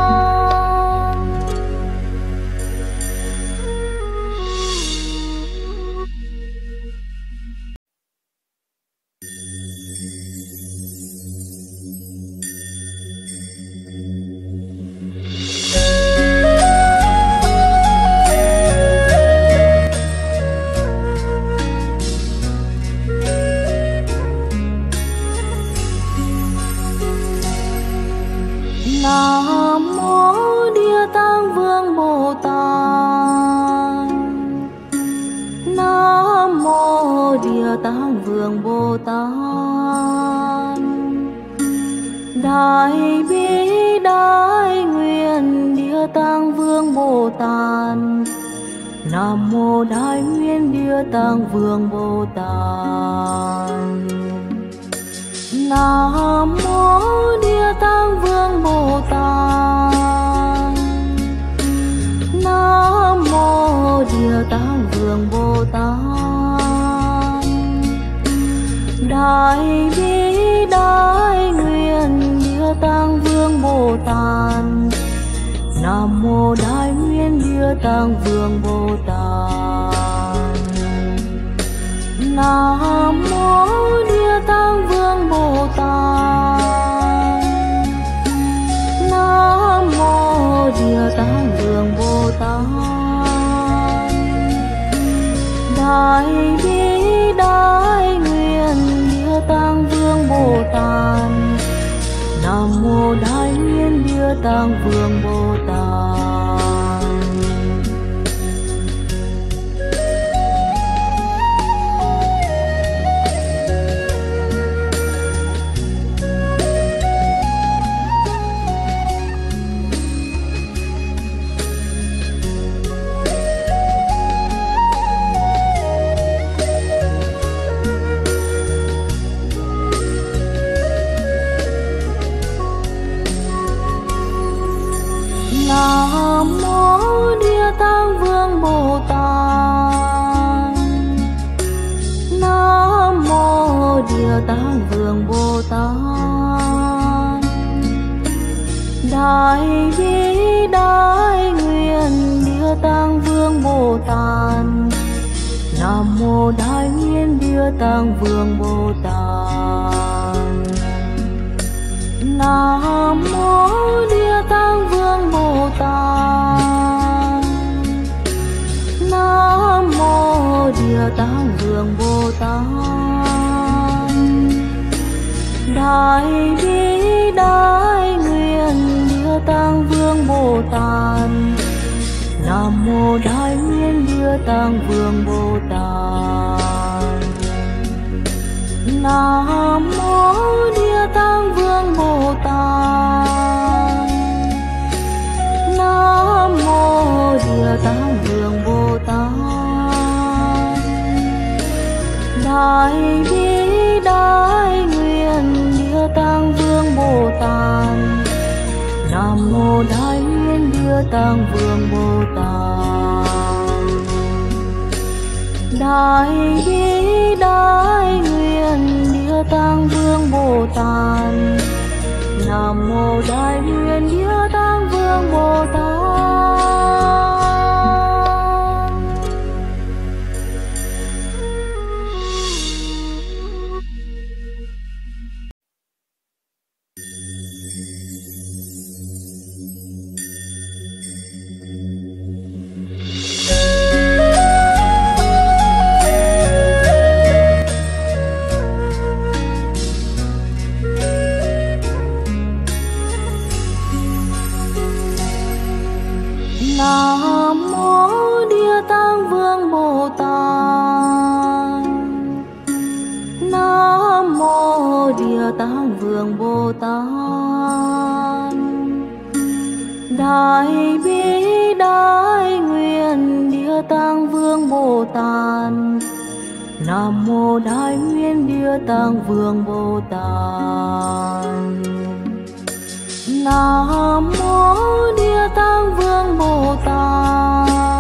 Nam mô Địa Tạng Vương Bồ Tát. Nam mô Địa Tạng Vương Bồ Tát. Đại bi đại nguyện Địa Tạng Vương Bồ Tát. Nam mô Đại nguyện Địa Tạng Vương Bồ Tát. Nam mô Địa Tạng Vương Bồ Tát. Nam mô Địa Tạng Vương Bồ Tát. Đại bi đại nguyện Địa Tạng Vương Bồ Tát. Nam mô Đại nguyện Địa Tạng Vương Bồ Tát. Nam mô Địa Tạng Vương Bồ Tát. Nam mô Địa Tạng Vương Bồ Tát. Đại bi đại nguyện Địa Tạng Vương Bồ Tát. Nam mô Đại nguyện Địa Tạng Vương Bồ Tát. Nam mô Địa Tạng Vương Bồ Tát. Nam mô Địa Tạng Vương Bồ Tát. Đại bi đại nguyện Địa Tạng Vương Bồ Tát. Nam mô Đại nguyện Địa Tạng Vương Bồ Tát. Nam mô Địa Tạng Vương Bồ Tát. Nam mô Địa Tạng Vương Bồ Tát. Đại bi đại nguyện Địa Tạng Vương Bồ Tát. Nam mô Đại nguyện Địa Tạng Vương Bồ Tát. Nam mô Địa Tạng Vương Bồ Tát. Nam mô Địa Tạng Vương Bồ Tát. Đại bi đại nguyện Địa Tạng Vương Bồ Tát. Nam mô Đại nguyện Địa Tạng Vương Bồ Tát. Đại bi đại nguyện Địa Tạng Vương Bồ Tát. Nam mô Đại nguyện Địa Tạng Vương Bồ Tát. Nam mô Địa Tạng Vương Bồ Tát. Nam mô Địa Tạng Vương Bồ Tát. Đại bi đại nguyện Địa Tạng Vương Bồ Tát. Nam mô Đại nguyện Địa Tạng Vương Bồ Tát. Nam mô Địa Tạng Vương Bồ Tát.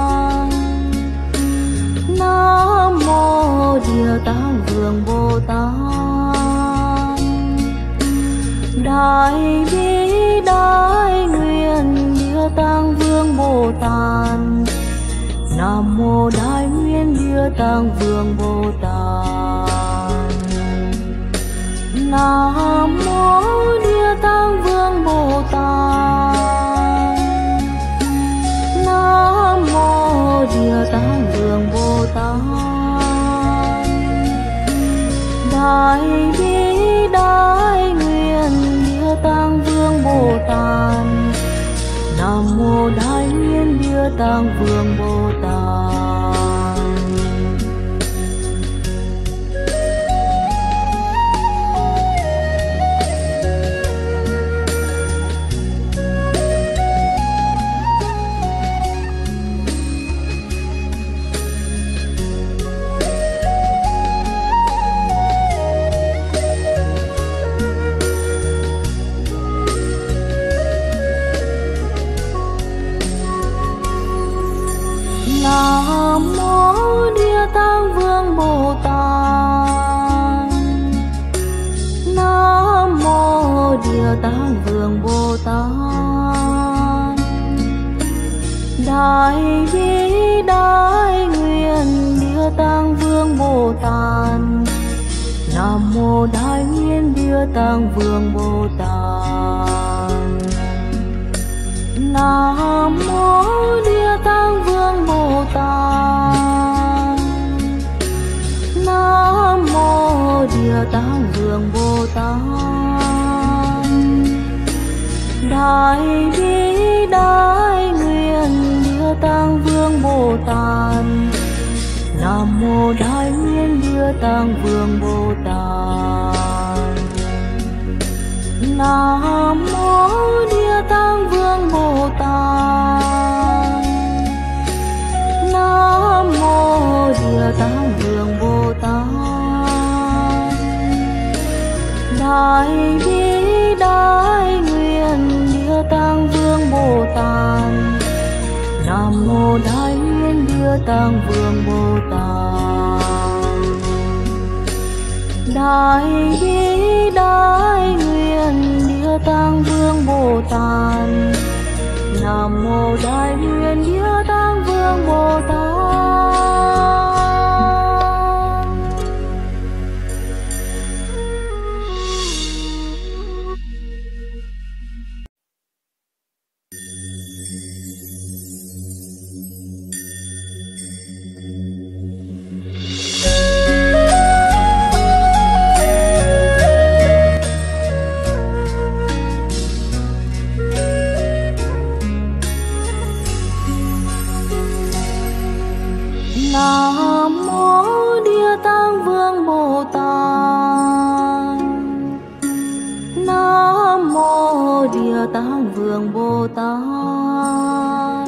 Đại bi đại nguyện Địa Tạng Vương Bồ Tát. Nam mô Đại Nguyện Địa Tạng Vương Bồ Tát. Nam mô Địa Tạng Vương Bồ Tát. Nam mô Địa Tạng Vương Bồ Tát. Đại bi đại nguyện Địa Tạng Vương Bồ Tát. Nam mô Đại Nguyện Địa Tạng Vương Bồ Tát. Nam mô Địa Tạng Vương Bồ Tát. Nam mô Địa Tạng Vương Bồ Tát. Đại bi đại nguyện Địa Tạng Vương Bồ Tát. Nam mô Đại Nguyện Địa Tạng Vương Bồ Tát. Nam mô Địa Tạng Vương Bồ Tát. Nam mô Địa Tạng Vương Bồ Tát. Đại bi đại nguyện Địa Tạng Vương Bồ Tát. Nam mô Đại Nguyện Địa Tạng Vương Bồ Tát. Nam mô Địa Tạng Vương Bồ Tát. Nam mô Địa Tạng Vương Bồ Tát. Đại bi đại nguyện Địa Tạng Vương Bồ Tát. Nam mô Đại Nguyện Địa Tạng Vương Bồ Tát. Đại bi đại nguyện Địa Tạng Vương Bồ Tát. Nam mô Đại Nguyện Địa Tạng Vương Bồ Tát. Nam mô Địa Tạng Vương Bồ Tát. Nam mô Địa Tạng Vương Bồ Tát.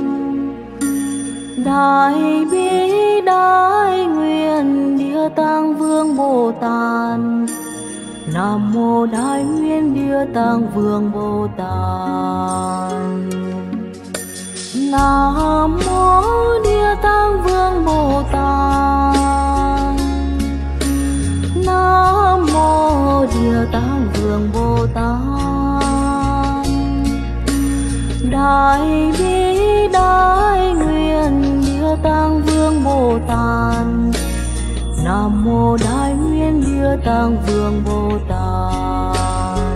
Đại bi đại nguyện Địa Tạng Vương Bồ Tát. Nam mô Đại Nguyện Địa Tạng Vương Bồ Tát. Nam mô Địa Tạng Vương Bồ Tát. Nam mô Địa Tạng Vương Bồ Tát. Đại bi đại nguyện Địa Tạng Vương Bồ Tát. Nam mô Đại Nguyện Địa Tạng Vương Bồ Tát.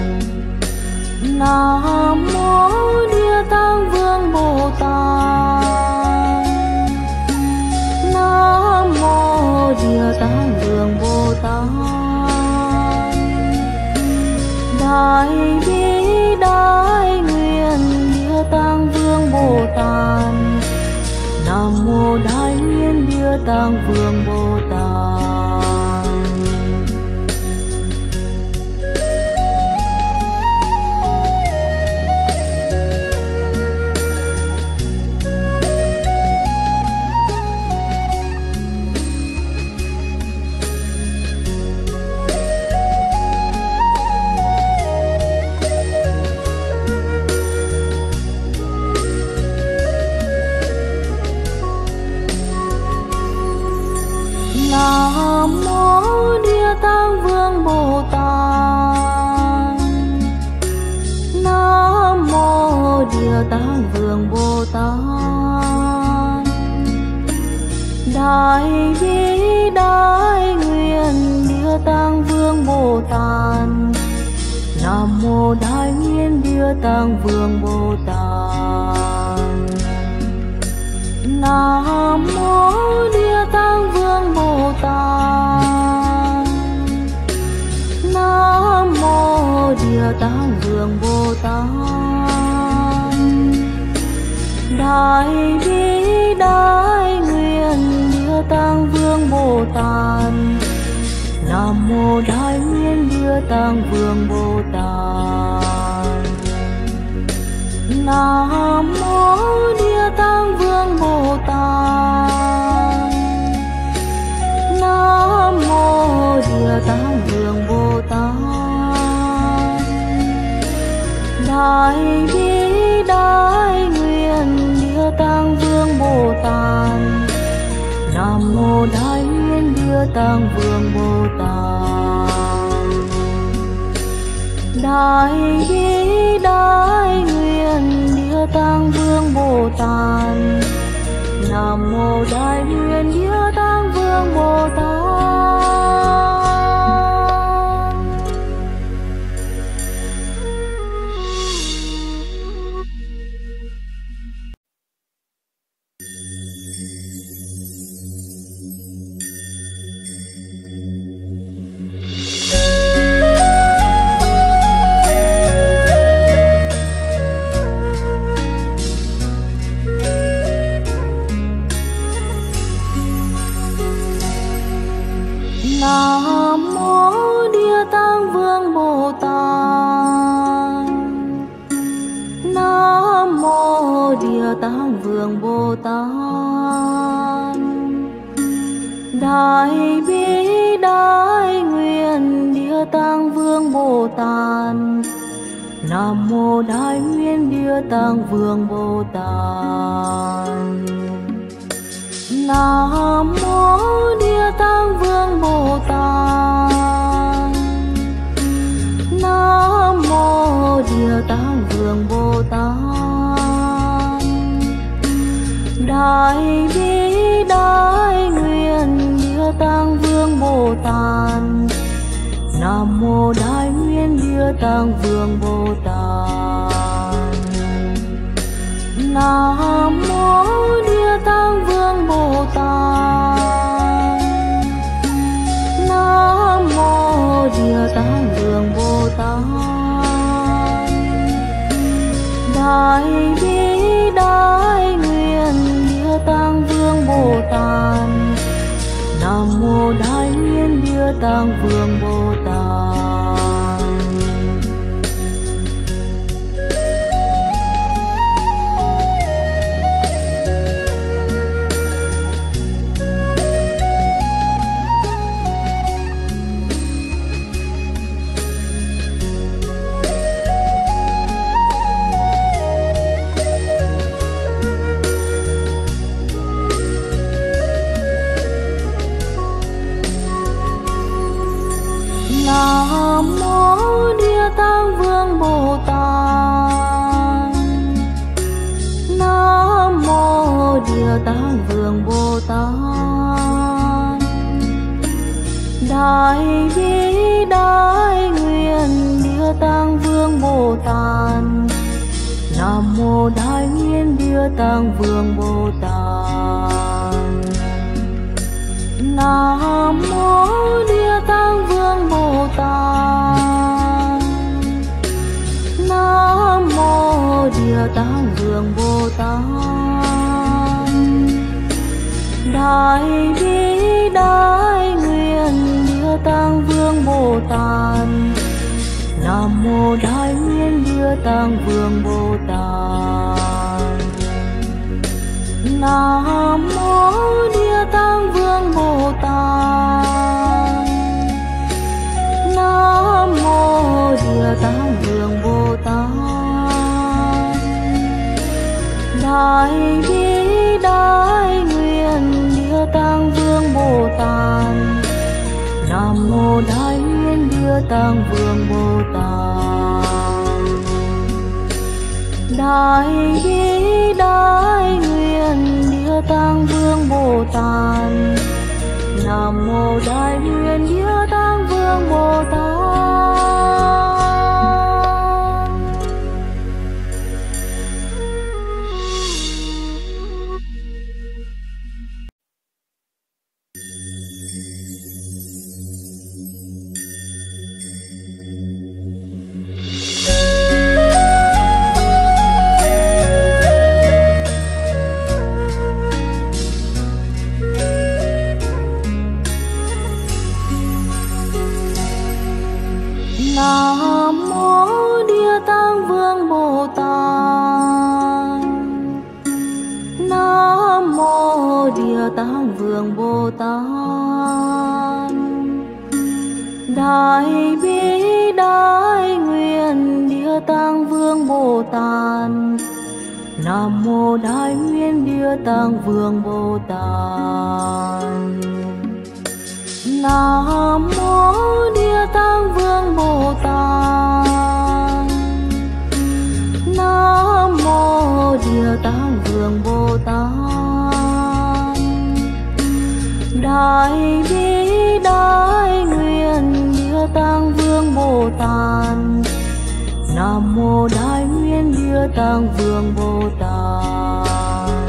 Nam mô Địa Tạng Vương Bồ Tát. Nam mô Địa Tạng Vương Bồ Tát. Đại bi đại nguyện Địa Tạng Vương Bồ Tát. Nam mô Đại Nguyện Địa Tạng Vương Bồ Tát. Nam Địa Tạng Vương Bồ Tát. Đại bi đại nguyện Địa Tạng Vương Bồ Tát. Nam mô Đại Nguyện Địa Tạng Vương Bồ Tát. Nam mô Địa Tạng Vương Bồ Tát. Nam mô Địa Tạng Vương Bồ Tát. Đại bi đại nguyện Địa Tạng Vương Bồ Tát. Nam mô Đại Nguyện Địa Tạng Vương Bồ Tát. Nam mô Địa Tạng Vương Bồ Tát. Nam mô Địa Tạng Vương Bồ Tát. Đại bi đại nguyện Địa Tạng Vương Bồ Tát. Nam mô Đại Nguyện Địa Tạng Vương Bồ Tát. Đại bi đại nguyện Địa Tạng Vương Bồ Tát. Nam mô Đại Nguyện Địa Tạng Vương Bồ Tát. Nam mô Địa Tạng Vương Bồ Tát. Nam mô Địa Tạng Vương Bồ Tát. Đại bi đại nguyện Địa Tạng Vương Bồ Tát. Nam mô Đại Nguyện Địa Tạng Vương Bồ Tát. Nam mô Địa Tạng Vương Bồ Tát. Nam mô Địa Tạng Vương Bồ Tát. Đại bi đại nguyện Địa Tạng Vương Bồ Tát. Nam mô Đại Nguyện Địa Tạng Vương Bồ Tát. Nam mô Địa Tạng Vương Bồ Tát. Nam mô Địa Tạng Vương Bồ Tát. Đại bi đại nguyện Địa Tạng Vương Bồ Tát. Nam mô Đại Nguyện Địa Tạng Vương Bồ Tát. Nam mô Địa Tạng Vương Bồ Tát. Nam mô Địa Tạng Vương Bồ Tát. Đại bi đại nguyện Địa Tạng Vương Bồ Tát. Nam mô Đại Nguyện Địa Tạng Vương Bồ Tát. Nam mô Địa Tạng Vương Bồ Tát. Nam mô Địa Tạng Vương Bồ Tát. Đại bi đại nguyện Địa Tạng Vương Bồ Tát. Nam mô Đại Nguyện Địa Tạng Vương Bồ Tát. Nam mô Địa Tạng Vương Bồ Tát. Nam mô Địa Tạng Vương Bồ Tát. Đại bi đại nguyện Địa Tạng Vương Bồ Tát. Nam mô Đại Nguyện Địa Tạng Vương Bồ Tát. Đại bi đại nguyện Địa Tạng Vương Bồ Tát. Nam mô Đại nguyện Địa Tạng Vương Bồ Tát. Nam mô Địa Tạng Vương Bồ Tát. Nam mô Địa Tạng Vương Bồ Tát. Đại bi đại nguyện Địa Tạng Vương Bồ Tát. Nam mô Đại nguyện Địa Tạng Vương Bồ Tát. Nam mô Địa Tạng Vương Bồ Tát. Nam mô Địa Tạng Vương Bồ Tát. Đại bi đại nguyện Địa Tạng Vương Bồ Tát. Nam mô Đại nguyện Địa Tạng Vương Bồ Tát.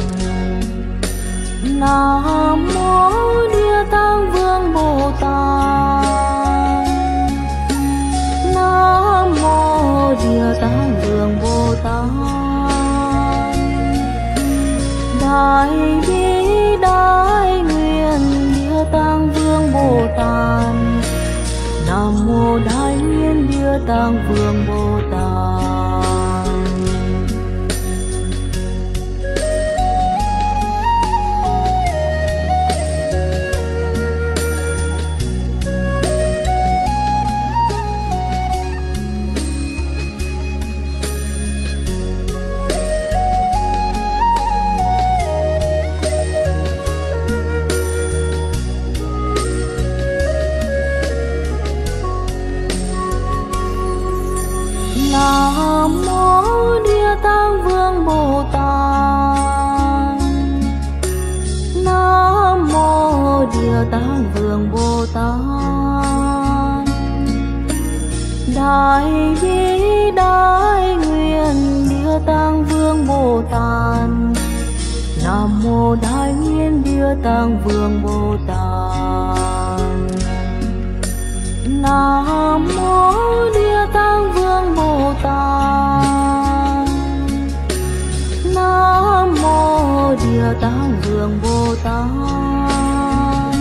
Nam mô Địa Tạng Vương Bồ Tát. Nam mô Địa Tạng Vương Bồ Tát. Đại bi đại nguyện Địa Tạng Vương Bồ Tát. Nam mô Đại nguyện Địa Tạng Vương Bồ Tát. Nam mô Địa Tạng Vương Bồ Tát. Nam mô Địa Tạng Vương Bồ Tát. Đại bi đại nguyện Địa Tạng Vương Bồ Tát. Nam mô Đại nguyện Địa Tạng Vương Bồ Tát. Nam mô Địa Tạng Vương Bồ Tát. Nam mô Địa Tạng Vương Bồ Tát.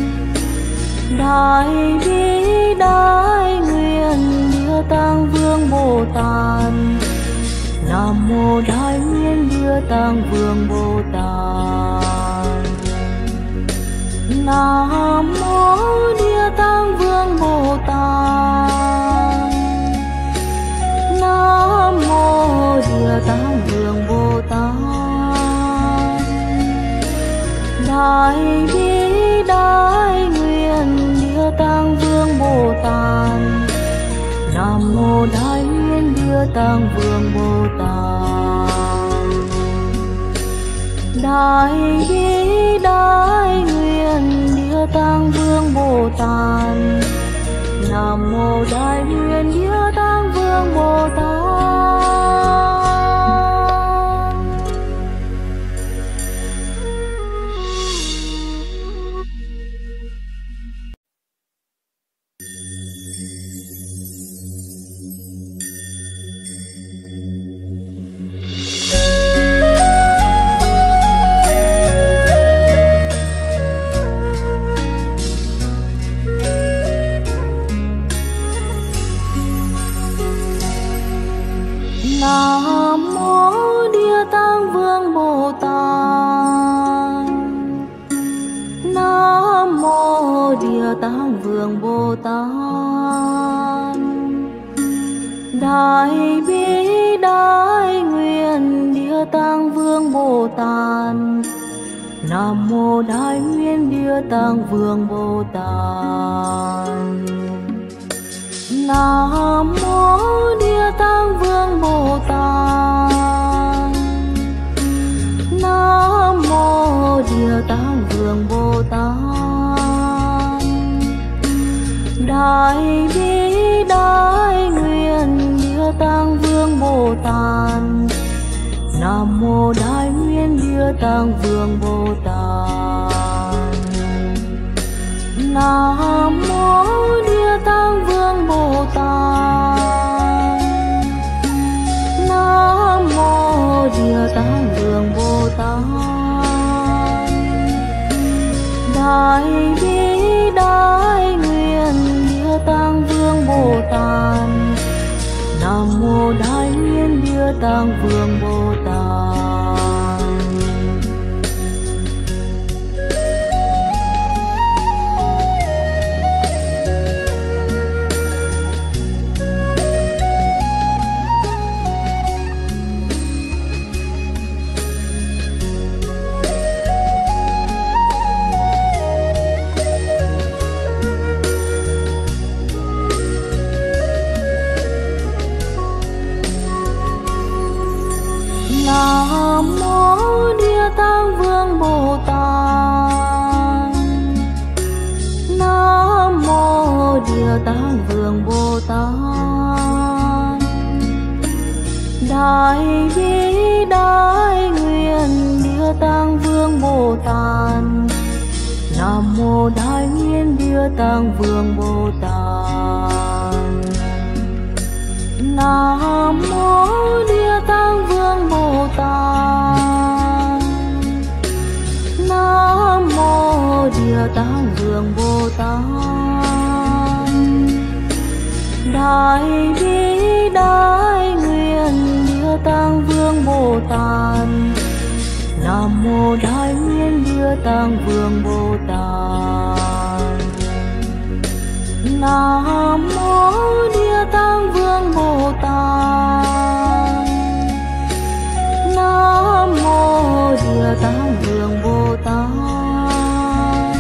Đại bi đại nguyện Địa Tạng Vương Bồ Tát. Nam mô Đại nguyện Địa Tạng Vương Bồ Tát. Nam mô Địa Tạng Vương Bồ Tát. Nam mô Địa Tạng Vương Bồ Tát. Đại bi đại nguyện Địa Tạng Vương Bồ Tát. Nam mô Đại nguyện Địa Tạng Vương Bồ Tát. Đại bi đại nguyện Địa Tạng Vương Bồ Tát. Nam mô Đại nguyện Địa Tạng Vương Bồ Tát. Nam mô Địa Tạng Vương Bồ Tát. Nam mô Địa Tạng Vương Bồ Tát. Đại bi đại nguyện Địa Tạng Vương Bồ Tát. Nam mô Đại nguyện Địa Tạng Vương Bồ Tát. Nam mô Địa Tạng Vương Bồ Tát. Tạng Vương Bồ Tát. Nam mô Đại Nguyện Địa Tạng Vương Bồ Tát. Nam mô Địa Tạng Vương Bồ Tát. Nam mô Địa Tạng Vương Bồ Tát. Đại bi đại nguyện Địa Tạng Vương Bồ Tát. Nam mô Đại Nguyện Địa Tạng Vương Bồ Tát. Nam mô Địa Tạng Vương Bồ Tát. Nam mô Địa Tạng Vương Bồ Tát. Đại bi đại nguyện Địa Tạng Vương Bồ Tát. Nam mô Đại Nguyện Địa Tạng Vương Bồ Tát. Nam mô Địa Tạng Vương Bồ Tát. Nam mô Địa Tạng Vương Bồ Tát. Đại bi đại nguyện Địa Tạng Vương Bồ Tát. Nam mô Đại Nguyện Địa Tạng Vương Bồ Tát. Nam mô Địa Tạng Vương Bồ Tát. Nam mô Địa Tạng Vương Bồ Tát.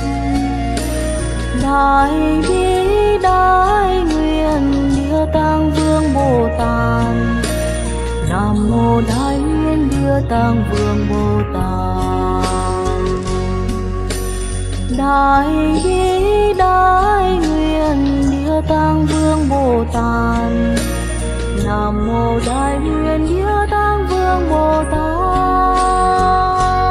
Đại bi đại nguyện Địa Tạng Vương Bồ Tát. Nam mô Đại Nguyện Địa Tạng Vương Bồ Tát. Đại bi đại nguyện Địa Tạng Vương Bồ Tát. Nam mô Đại Nguyện Địa Tạng Vương Bồ Tát.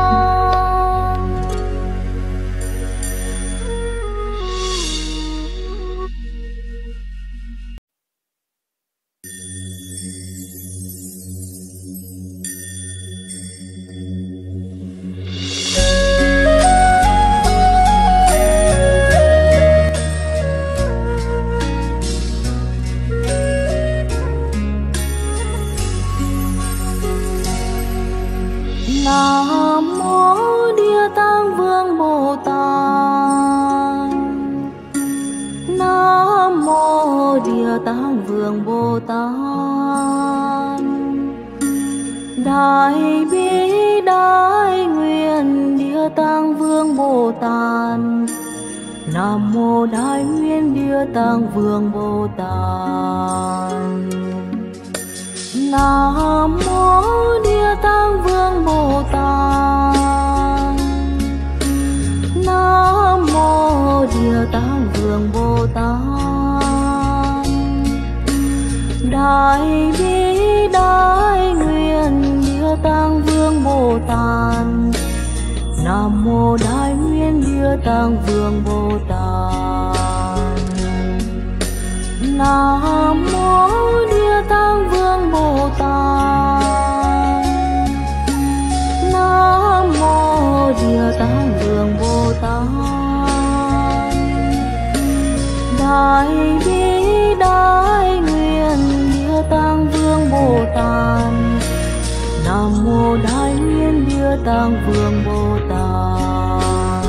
Nam mô Địa Tạng Vương Bồ Tát. Nam mô Địa Tạng Vương Bồ Tát. Đại bi đại nguyện Địa Tạng Vương Bồ Tát. Nam mô Đại Nguyện Địa Tạng Vương Bồ Tát. Nam mô Địa Tạng Vương Bồ Tát. Nam mô Địa Tạng Vương Bồ Tát. Đại bi đại nguyện Địa Tạng Vương Bồ Tát. Nam mô Đại Nguyện Địa Tạng Vương Bồ Tát. Nam mô Địa Tạng Vương Bồ Tát. Nam mô Địa Tạng Vương Bồ Tát. Đại bi đại nguyện Địa Tạng Vương Bồ Tát. Nam mô Đại Nguyện Địa Tạng Vương Bồ Tát.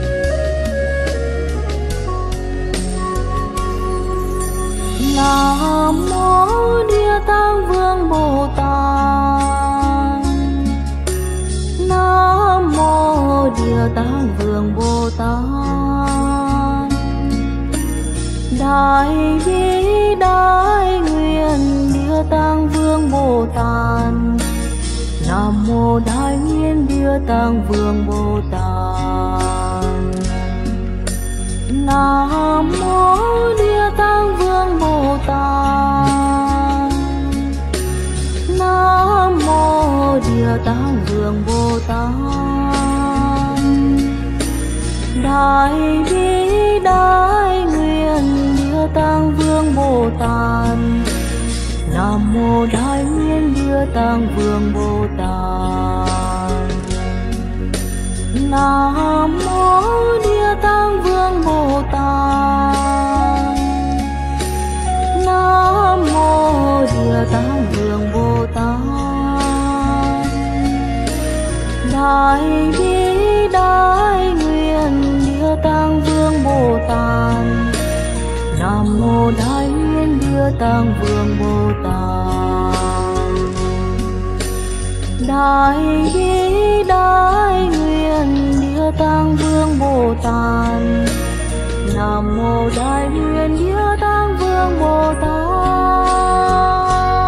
Nam Địa Tạng Vương Bồ Tát. Đại bi đại nguyện Địa Tạng Vương Bồ Tát. Nam mô Đại Nguyện Địa Tạng Vương Bồ Tát. Nam mô Địa Tạng Vương Bồ Tát. Nam mô Địa Tạng Vương Bồ Tát. Đại bi đại nguyện Địa Tạng Vương Bồ Tát. Nam mô Đại Nguyện Địa Tạng Vương Bồ Tát. Nam mô Địa Tạng Vương Bồ Tát. Nam mô Địa Tạng Vương Bồ Tát. Đại bi đại nguyện Địa Tạng Vương Bồ Tát. Nam mô Đại Nguyện Địa Tạng Vương Bồ Tát. Đại bi đại nguyện Địa Tạng Vương Bồ Tát. Nam mô Đại Nguyện Địa Tạng Vương Bồ Tát.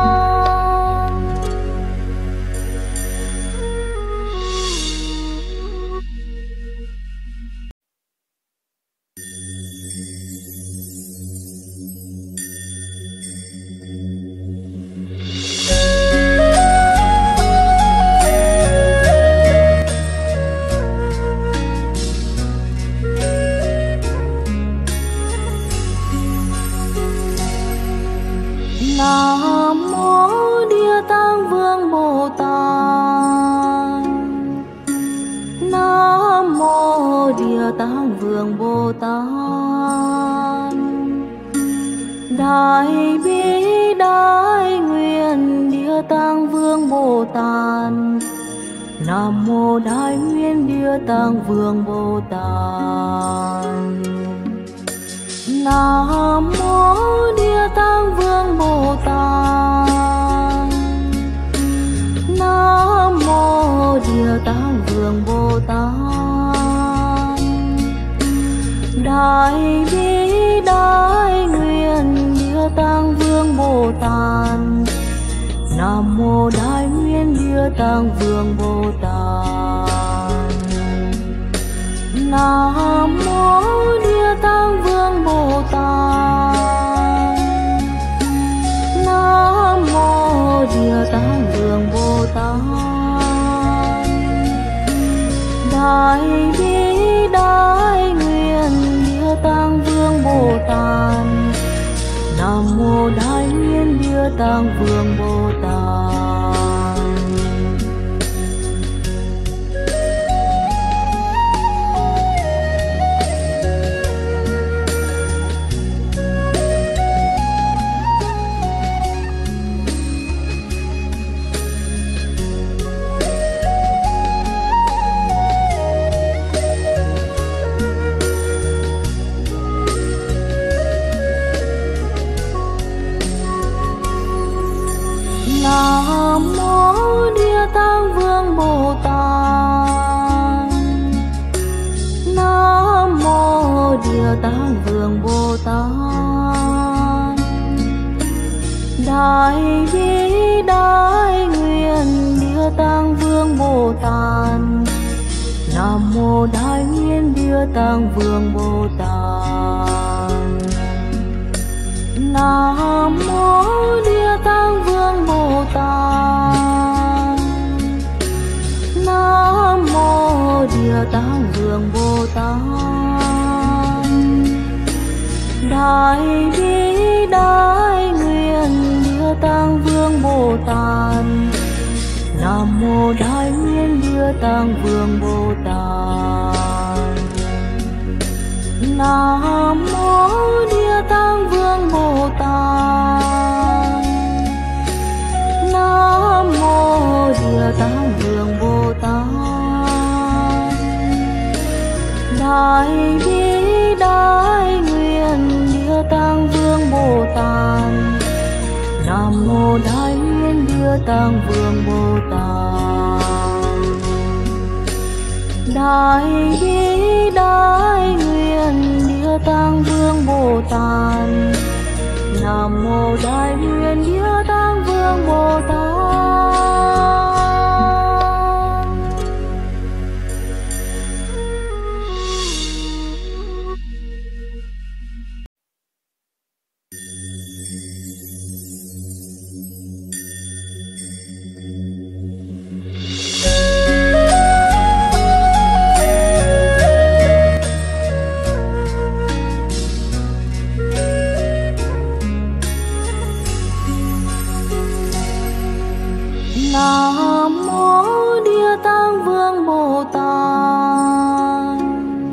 Nam mô Địa Tạng Vương Bồ Tát. Nam mô Địa Tạng Vương Bồ Tát. Đại bi đại nguyện Địa Tạng Vương Bồ Tát. Nam mô Đại Nguyện Địa Tạng Vương Bồ Tát. Nam mô Địa Tạng Vương Bồ Tát. Nam mô Địa Tạng Vương Bồ Tát. Đại bi đại nguyện Địa Tạng Vương Bồ Tát. Nam mô Đại Nguyện Địa Tạng Vương Bồ Tát. Nam mô Địa Tạng Vương Bồ Tát. Nam mô Địa Tạng Vương Bồ Tát. Đại bi đại nguyện Địa Tạng Vương Bồ Tát. Nam mô Đại Nguyện Địa Tạng Vương Bồ Tát. Nam mô Địa Tạng Vương Bồ Tát. Nam mô Địa Tạng Vương Bồ Tát. Đại bi đại nguyện Địa Tạng Vương Bồ Tát. Nam mô Đại Nguyện Địa Tạng Vương Bồ Tát. Nam mô Địa Tạng Vương Bồ Tát. Nam mô Địa Tạng Vương Bồ Tát. Đại bi đại nguyện Địa Tạng Vương Bồ Tát. Nam mô Đại Nguyện Địa Tạng Vương Bồ Tát. Nam mô Địa Tạng Vương Bồ Tát. Nam mô Địa Tạng Vương Bồ Tát. Đại bi đại nguyện Địa Tạng Vương Bồ Tát. Nam mô Đại Nguyện Địa Tạng Vương Bồ Tát. Đại bi đại nguyện Địa Tạng Vương Bồ Tát. Nam mô Đại nguyện Địa Tạng Vương Bồ Tát. Nam mô Địa Tạng Vương Bồ Tát.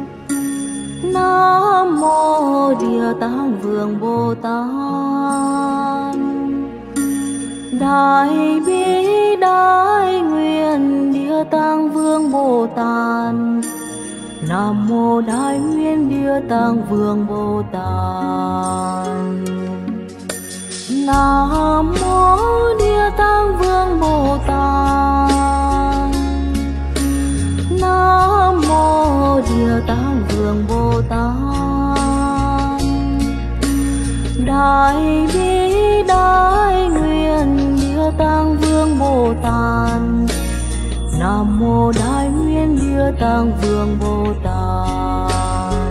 Nam mô Địa Tạng Vương Bồ Tát. Đại bi đại nguyện Địa Tạng Vương Bồ Tát. Nam mô Đại nguyện Địa Tạng Vương Bồ Tát. Nam mô Địa Tạng Vương Bồ Tát. Nam mô Địa Tạng Vương Bồ Tát. Đại bi đại nguyện Địa Tạng Vương Bồ Tát. Nam mô Đại nguyện Địa Tạng Vương Bồ Tát.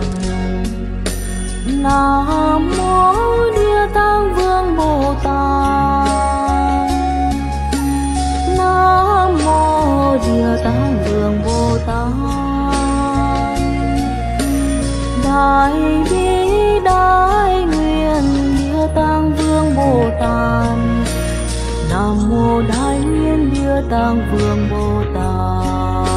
Nam mô Địa Tạng Vương Bồ Tát. Nam mô Địa Tạng Vương Bồ Tát. Đại bi đại nguyện Địa Tạng Vương Bồ Tát. Nam mô Đại nguyện Địa Tạng Vương Bồ Tát.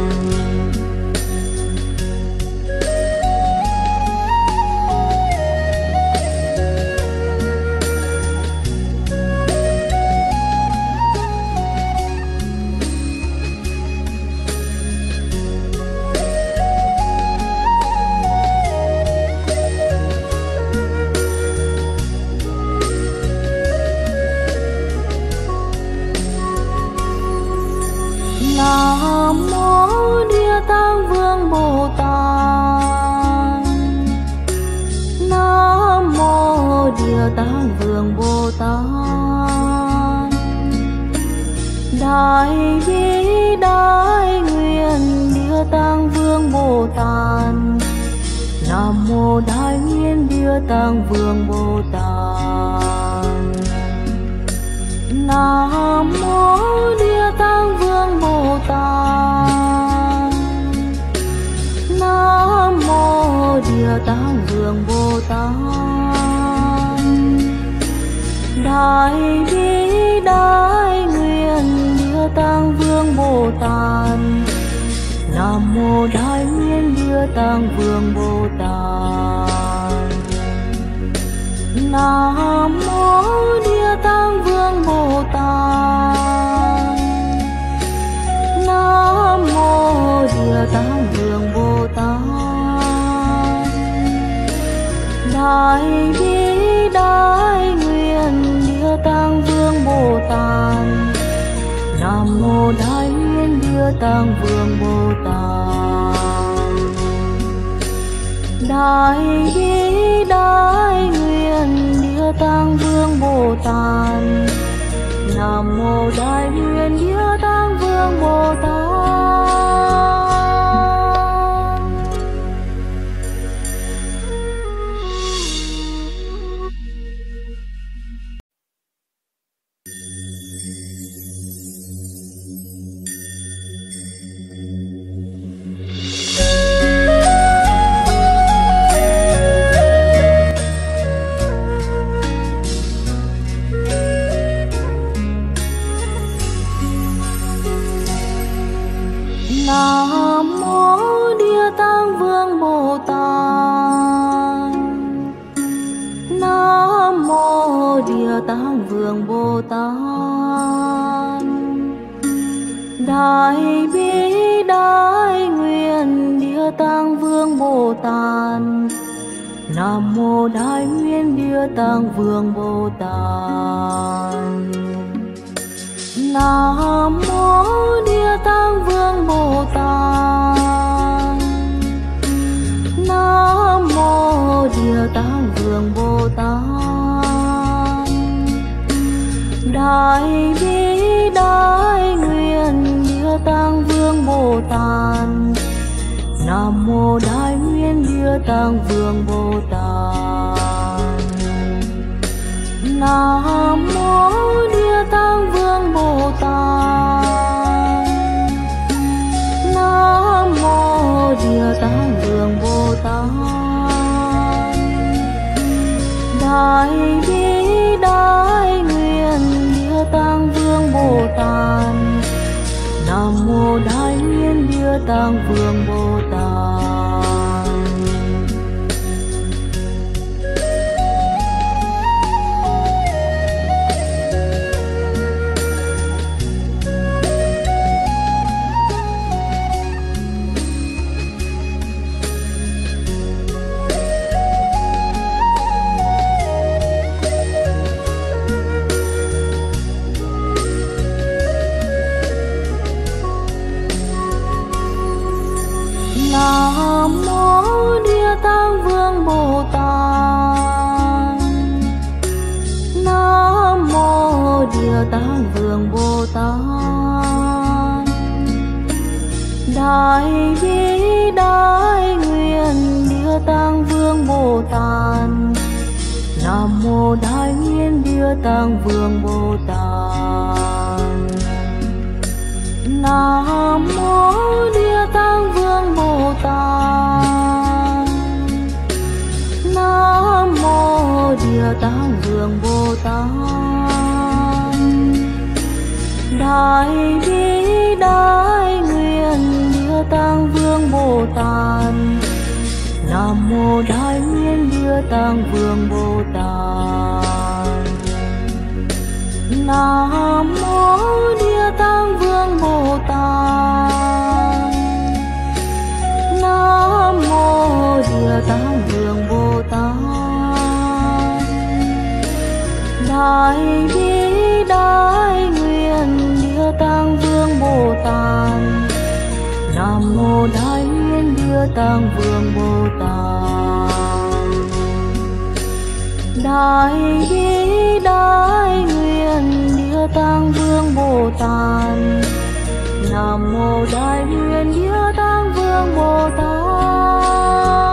Nam mô Địa Tạng Vương Bồ Tát. Nam mô Địa Tạng Vương Bồ Tát. Đại bi đại nguyện Địa Tạng Vương Bồ Tát. Nam mô Đại nguyện Địa Tạng Vương Bồ Tát. Nam mô Địa Tạng Vương Bồ Tát. Nam mô Địa Tạng Vương Bồ Tát. Đại bi đại nguyện Địa Tạng Vương Bồ Tát. Nam mô Đại nguyện Địa Tạng Vương Bồ Tát. Nam mô Địa Tạng Vương Bồ Tát. Nam mô Địa Tạng Vương Bồ Tát. Đại bi đại nguyện Địa Tạng Vương Bồ Tát. Nam mô Đại nguyện Địa Tạng Vương Bồ Tát. Đại bi đại nguyện Địa Tạng Vương Bồ Tát. Nam mô Đại nguyện Địa Tạng Vương Bồ Tát. Nam mô Địa Tạng Vương Bồ Tát. Nam mô Địa Tạng Vương Bồ Tát. Đại bi đại nguyện Địa Tạng Vương Bồ Tát. Nam mô Đại nguyện Địa Tạng Vương Bồ Tát. Nam mô Địa Tạng Vương Bồ Tát. Địa Tạng Vương Bồ Tát. Đại bi đại nguyện Địa Tạng Vương Bồ Tát. Nam mô Đại Nguyện Địa Tạng Vương Bồ Tát. Nam mô Địa Tạng Vương Bồ Tát. Nam mô Địa Tạng Vương Bồ Tát. Đại bi đại nguyện Địa Tạng Vương Bồ Tát. Nam mô Đại Nguyện Địa Tạng Vương Bồ Tát. Nam mô Địa Tạng Vương Bồ Tát. Nam mô Địa Tạng Vương Bồ Tát. Đại bi đại nguyện Địa Tạng Vương Bồ Tát. Nam mô Đại Nguyện Địa Tạng Vương Bồ Tát. Nam mô Địa Tạng Vương Bồ Tát. Nam mô Địa Tạng Vương Bồ Tát. Đại bi đại nguyện Địa Tạng Vương Bồ Tát. Nam mô Đại Nguyện Địa Tạng Vương Bồ Tát. Nam mô Địa Tạng Vương Bồ Tát. Nam mô Địa Tạng Vương Bồ Tát. Đại bi đại nguyện Địa Tạng Vương Bồ Tát. Nam mô Đại Nguyện Địa Tạng Vương Bồ Tát. Đại bi đại nguyện Địa Tạng Vương Bồ Tát. Nam mô Đại Nguyện Địa Tạng Vương Bồ Tát.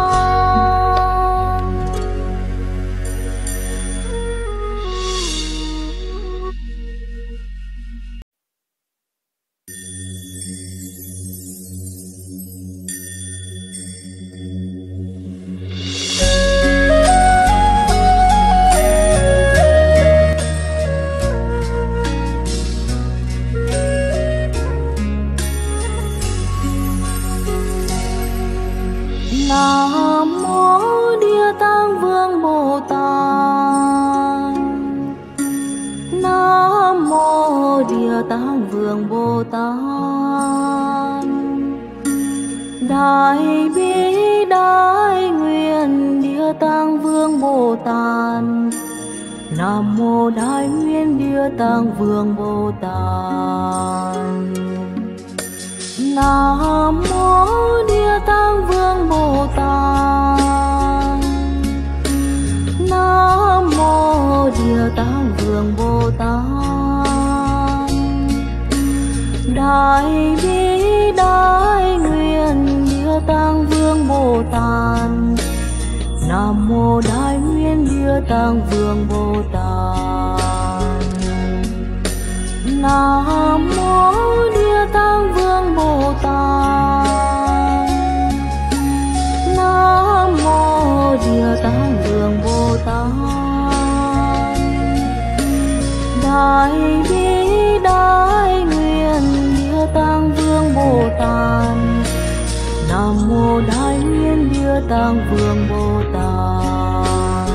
Nam mô Địa Tạng Vương Bồ Tát. Nam mô Địa Tạng Vương Bồ Tát. Đại bi đại nguyện Địa Tạng Vương Bồ Tát. Nam mô Đại Nguyện Địa Tạng Vương Bồ Tát. Nam mô Địa Tạng Vương Bồ Tát. Nam mô Địa Tạng Vương Bồ Tát. Đại bi đại nguyện Địa Tạng Vương Bồ Tát. Nam mô Đại Nguyện Địa Tạng Vương Bồ Tát. Nam mô Địa Tạng Vương Bồ Tát. Nam mô Địa Tạng Vương Bồ Tát. Đại bi đại nguyện Địa Tạng Vương Bồ Tát. Nam mô Đại Nguyện Địa Tạng Vương Bồ Tát.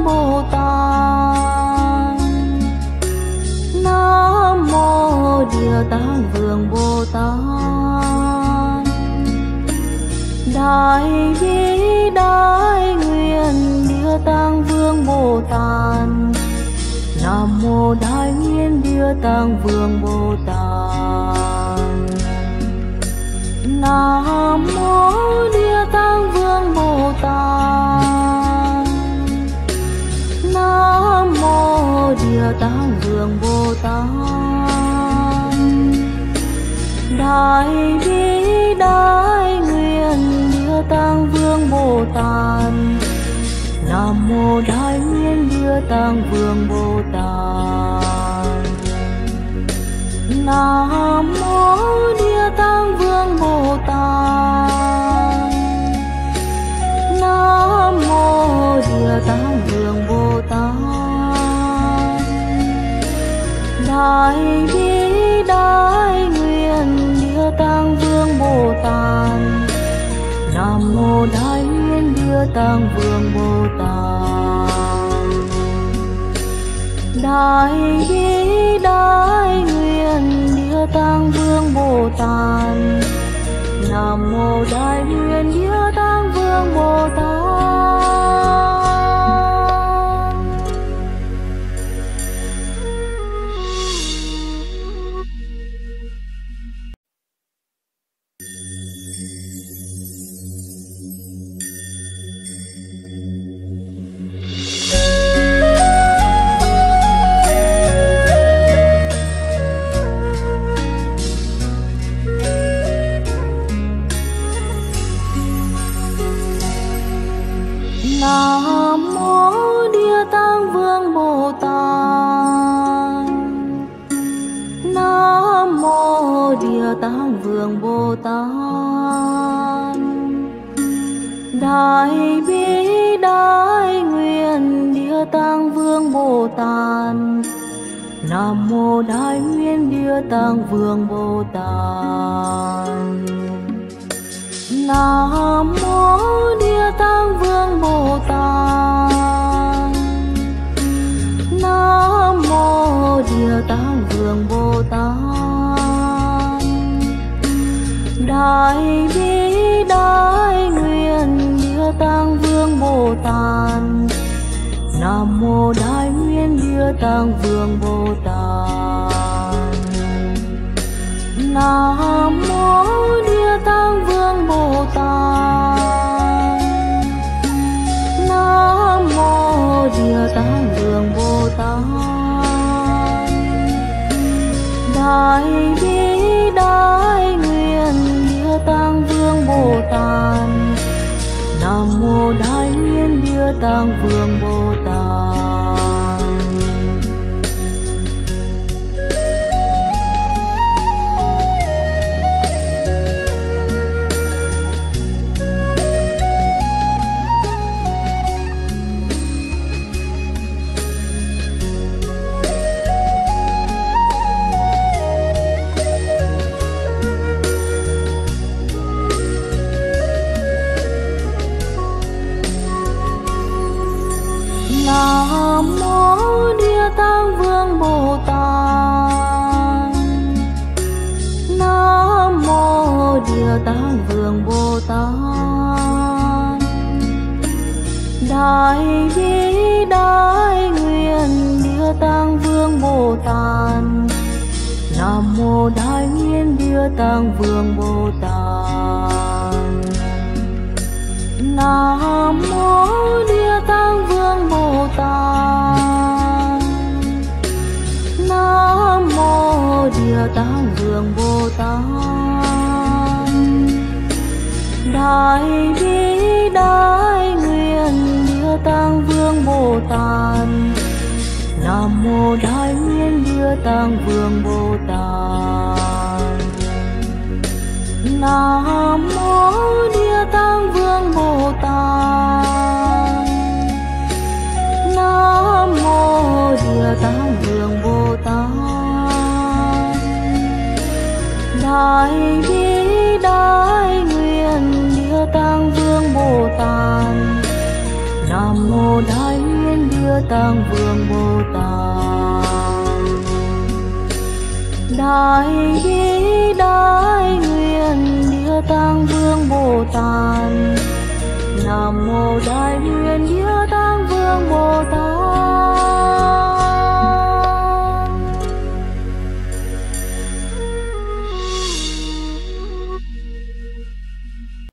Vương Bồ Tát. Nam mô Địa Tạng Vương Bồ Tát. Đại bi đại nguyện Địa Tạng Vương Bồ Tát. Nam mô Đại Nguyện Địa Tạng Vương Bồ Tát. Nam mô Địa Tạng Vương Bồ Tát. Nam mô Địa Tạng Vương Bồ Tát. Đại bi đại nguyện Địa Tạng Vương Bồ Tát. Nam mô Đại Nguyện Địa Tạng Vương Bồ Tát. Nam mô Địa Tạng Vương Bồ Tát. Nam mô Địa Tạng Vương Bồ Tát. Đại bi đại nguyện Địa Tạng Vương Bồ Tát. Nam mô Đại Nguyện Địa Tạng Vương Bồ Tát. Đại bi đại nguyện Địa Tạng Vương Bồ Tát. Nam mô Đại Nguyện Địa Tạng Vương Bồ Tát. Nam mô Địa Tạng Vương Bồ Tát. Nam mô Địa Tạng Vương Bồ Tát. Đại bi đại nguyện Địa Tạng Vương Bồ Tát. Nam mô Đại Nguyện Địa Tạng Vương Bồ Tát. Nam mô Địa Tạng Vương Bồ Tát. Nam mô Địa Tạng Vương Bồ Tát. Đại bi đại nguyện Địa Tạng Vương Bồ Tát. Nam mô Đại Nguyện Địa Tạng Vương Bồ Tát. Nam mô Địa Tạng Vương Bồ Tát. Nam mô Địa Tạng Vương Bồ Tát. Đại bi đại nguyện Địa Tạng Vương Bồ Tát. Nam mô Đại Nguyện Địa Tạng Vương Bồ Tát. Nam mô Địa Tạng Vương Bồ Tát. Nam mô Địa Tạng Vương Bồ Tát. Đại bi đại nguyện Địa Tạng Vương Bồ Tát. Nam mô Đại Nguyện Địa Tạng Vương Bồ Tát. Nam mô Địa Tạng Vương Bồ Tát. Nam mô Địa Tạng Vương Bồ Tát. Đại bi đại nguyện Địa Tạng Vương Bồ Tát. Nam mô Đại Nguyện Địa Tạng Vương Bồ Tát. Nam mô Địa Tạng Vương Bồ Tát. Nam mô Địa Tạng Vương Bồ Tát. Đại bi đại nguyện Địa Tạng Vương Bồ Tát. Nam mô Đại Nguyện Địa Địa Tạng Vương Bồ Tát. Đại bi đại nguyện Địa Tạng Vương Bồ Tát. Nam mô Đại nguyện Địa Tạng Vương Bồ Tát.